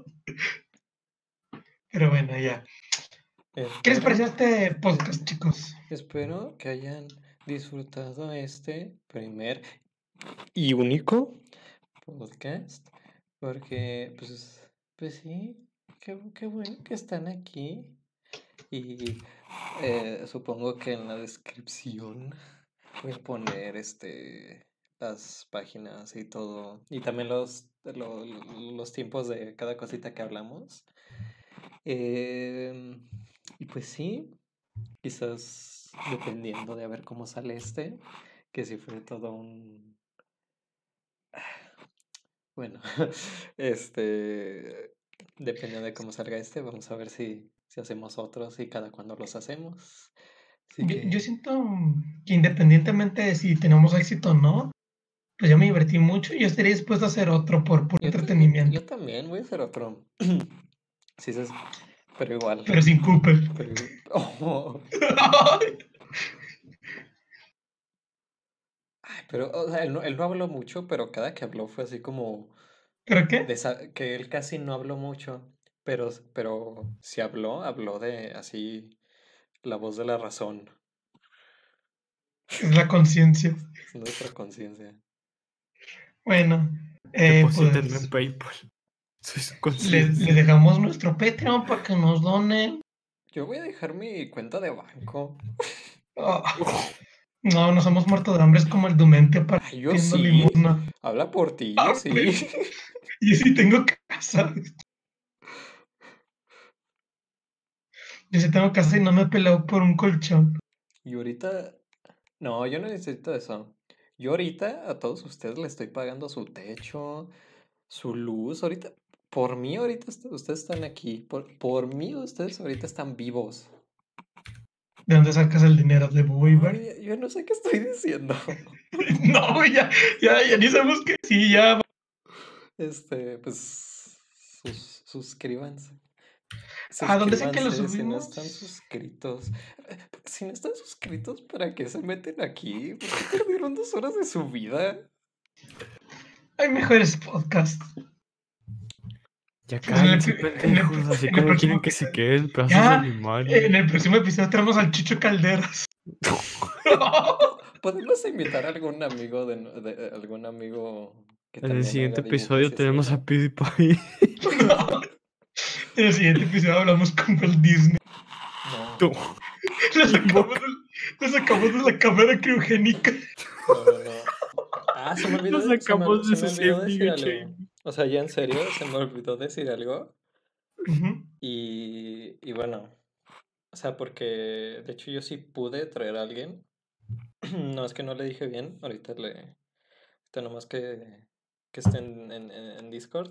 Pero bueno, ya. ¿Qué les pareció Espero, este eh, podcast, chicos? espero que hayan disfrutado este primer y único podcast. Porque, pues, pues sí, qué, qué bueno que están aquí. Y eh, supongo que en la descripción voy a poner este las páginas y todo. Y también los, lo- los tiempos de cada cosita que hablamos. Em, y pues sí, quizás dependiendo de a ver cómo sale este, que si fue todo un... Bueno, este, dependiendo de cómo salga este, vamos a ver si, si hacemos otros y cada cuando los hacemos. Así Yo, yo que, siento que independientemente de si tenemos éxito o no, pues yo me divertí mucho y yo estaría dispuesto a hacer otro por puro yo, ta- yo, entretenimiento, yo también voy a hacer otro. Sí, sí, pero igual. pero sin Cooper. Pero, oh, ay, pero, o sea, él no, él no habló mucho, pero cada que habló fue así como ¿Pero qué? de esa- que él casi no habló mucho, pero, pero si habló, habló de así la voz de la razón, Es la conciencia. es nuestra conciencia. Bueno, eh, Deposítenme en pues PayPal. Soy su le, le conciencia. dejamos nuestro Patreon para que nos donen. Yo voy a dejar mi cuenta de banco. Ah, no, nos hemos muerto de hambre, es como el Dumente Ay, yo partiendo sí. limosna. Habla por ti, yo Ah, sí. y sí tengo casa. Yo sí tengo casa y no me he peleado por un colchón. Y ahorita, no, yo no necesito eso. Yo ahorita a todos ustedes les estoy pagando su techo, su luz. Ahorita, por mí ahorita est- ustedes están aquí. Por, por mí ustedes ahorita están vivos. ¿De dónde sacas el dinero? ¿De No, Weaver? yo, yo no sé qué estoy diciendo. No, ya, ya, ya ni sabemos que sí, ya. Este, pues, sus- suscríbanse. ¿A dónde sé que lo Suscríbanse si no están subimos? suscritos. Eh, Si no están suscritos, ¿para qué se meten aquí? ¿Por qué perdieron dos horas de su vida? Hay mejores podcasts. Ya Pues en el, cállense, pri- en el, pendejos. Así en el como próximo quieren que se episodio. queden pedazos de Ya, animales. en el próximo episodio tenemos al Chicho Calderas. Po- Podemos invitar a algún amigo de, no- de- algún amigo que En el también siguiente haga dibujos episodio y así, tenemos a ¿no? PewDiePie. No. En el siguiente episodio hablamos con Walt Disney. No, Tú. Le sacamos, del- le sacamos de la cámara criogénica. no, no, no. Ah, se me olvidó, Lo de- se me, sacamos se de me su olvidó Save decir Nigga algo. Chain. O sea, ya en serio, se me olvidó decir algo. Ujú. Y, y bueno, o sea, porque de hecho yo sí pude traer a alguien. No, es que no le dije bien. Ahorita le. Ahorita nomás que, que esté en, en, en- en Discord.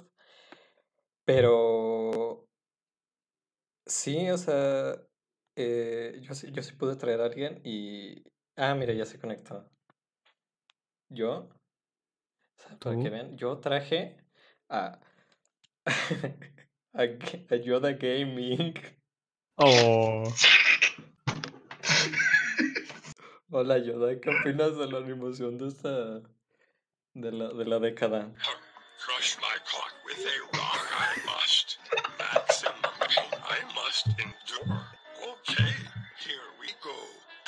Pero sí, o sea, eh, yo sí, yo sí pude traer a alguien y. Ah, mira, ya se conectó. Yo, o sea, para que Tú. vean, yo traje a. a, G- a Yoda Gaming. Oh. Hola Yoda, ¿qué opinas de la animación de esta. de la, de la década? Crush my cock with a rock I must. Maximum pain I must endure. Okay, here we go.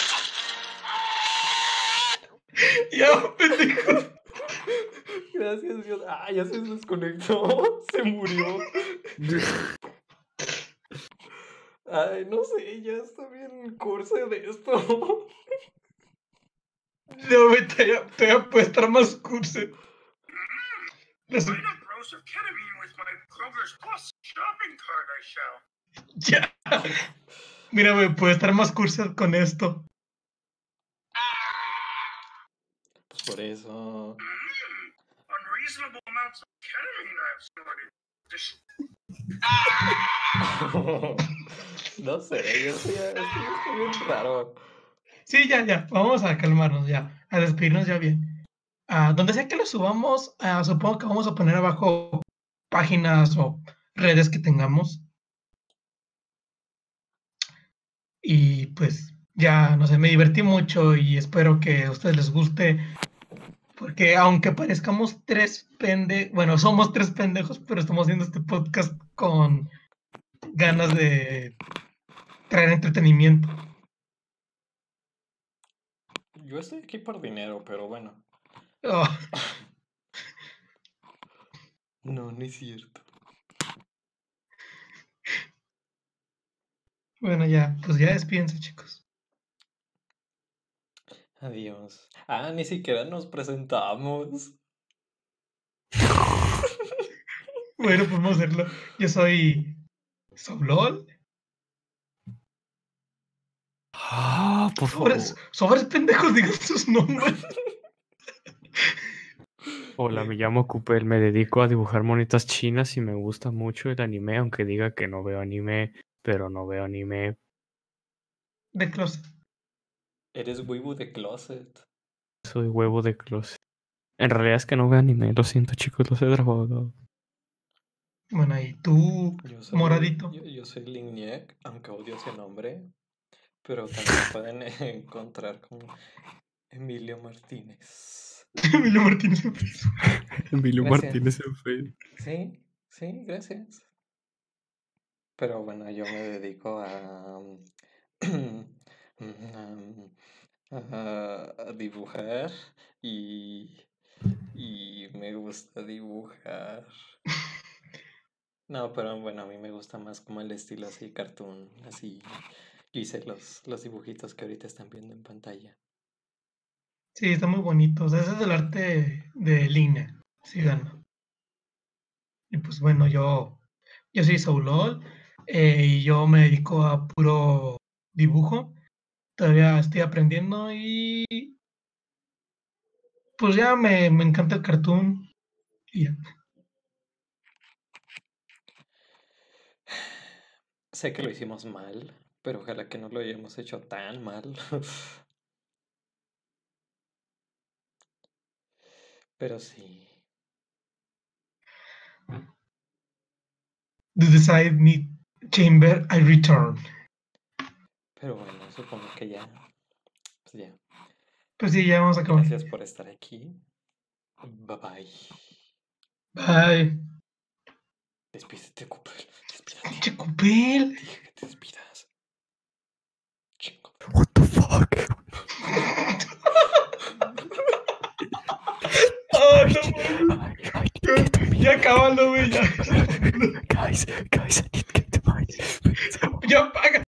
Ya, pendejo. Gracias Dios. Ah, ya se desconectó. Se murió. Ay, no sé, ya está bien curse de esto. No, me te te puede estar más curso. Las- Find a gross of ketamine with my Kroger's Plus shopping cart, I shall. Ya. Mira, me puede estar más curso con esto. Pues por eso. Mm, unreasonable amounts of ketamine I've snorted. Dis- No sé, esto ya, esto ya está bien raro. Sí, ya, ya. Vamos a calmarnos ya. A despedirnos ya bien. Ah, donde sea que lo subamos, ah, supongo que vamos a poner abajo páginas o redes que tengamos. Y pues ya, no sé, me divertí mucho y espero que a ustedes les guste. Porque aunque parezcamos tres pendejos, bueno, somos tres pendejos, pero estamos haciendo este podcast con ganas de traer entretenimiento. Yo estoy aquí por dinero, pero bueno. Oh, No, no es cierto. bueno, ya, pues ya despídense, chicos. Adiós. Ah, ni siquiera nos presentamos. Bueno, podemos hacerlo. Yo soy Soblol. Ah, por favor. Sobres, sobres pendejos, digan sus nombres. Hola, me llamo Cooper. Me dedico a dibujar monitas chinas y me gusta mucho el anime, aunque diga que no veo anime, pero no veo anime. De closet. Eres Weibo de Closet. Soy huevo de closet. En realidad es que no veo anime, lo siento chicos, los he grabado. Bueno, y tú, Yo soy, moradito. yo, yo soy Lignac, aunque odio ese nombre. Pero también me pueden encontrar con Emilio Martínez. Emilio Martínez en Facebook. Emilio Gracias. Martínez en Facebook. Sí, sí, gracias. Pero bueno, yo me dedico a, mm, a, a dibujar y, y me gusta dibujar. No, pero bueno, a mí me gusta más como el estilo así, cartoon, así. Yo hice los, los dibujitos que ahorita están viendo en pantalla. Sí, está muy bonito. O sea, ese es el arte de línea. Sí, gana. Y pues bueno, yo, yo soy Saulol eh, y yo me dedico a puro dibujo. Todavía estoy aprendiendo y pues ya me, me encanta el cartoon. Y ya. Sé que lo hicimos mal, pero ojalá que no lo hayamos hecho tan mal. Pero sí. The Decide Me Chamber, I Return. Pero bueno, supongo que ya. Pues ya. Pues sí, ya vamos a acabar. Gracias por estar aquí. Bye bye. Bye. Despídete, Cooper. Despídete. Pinche Cupel. Dije que te despidas. Chingo. What the fuck? Oh, no, mames. Ya acábalo, güey. Ya. Guys, guys,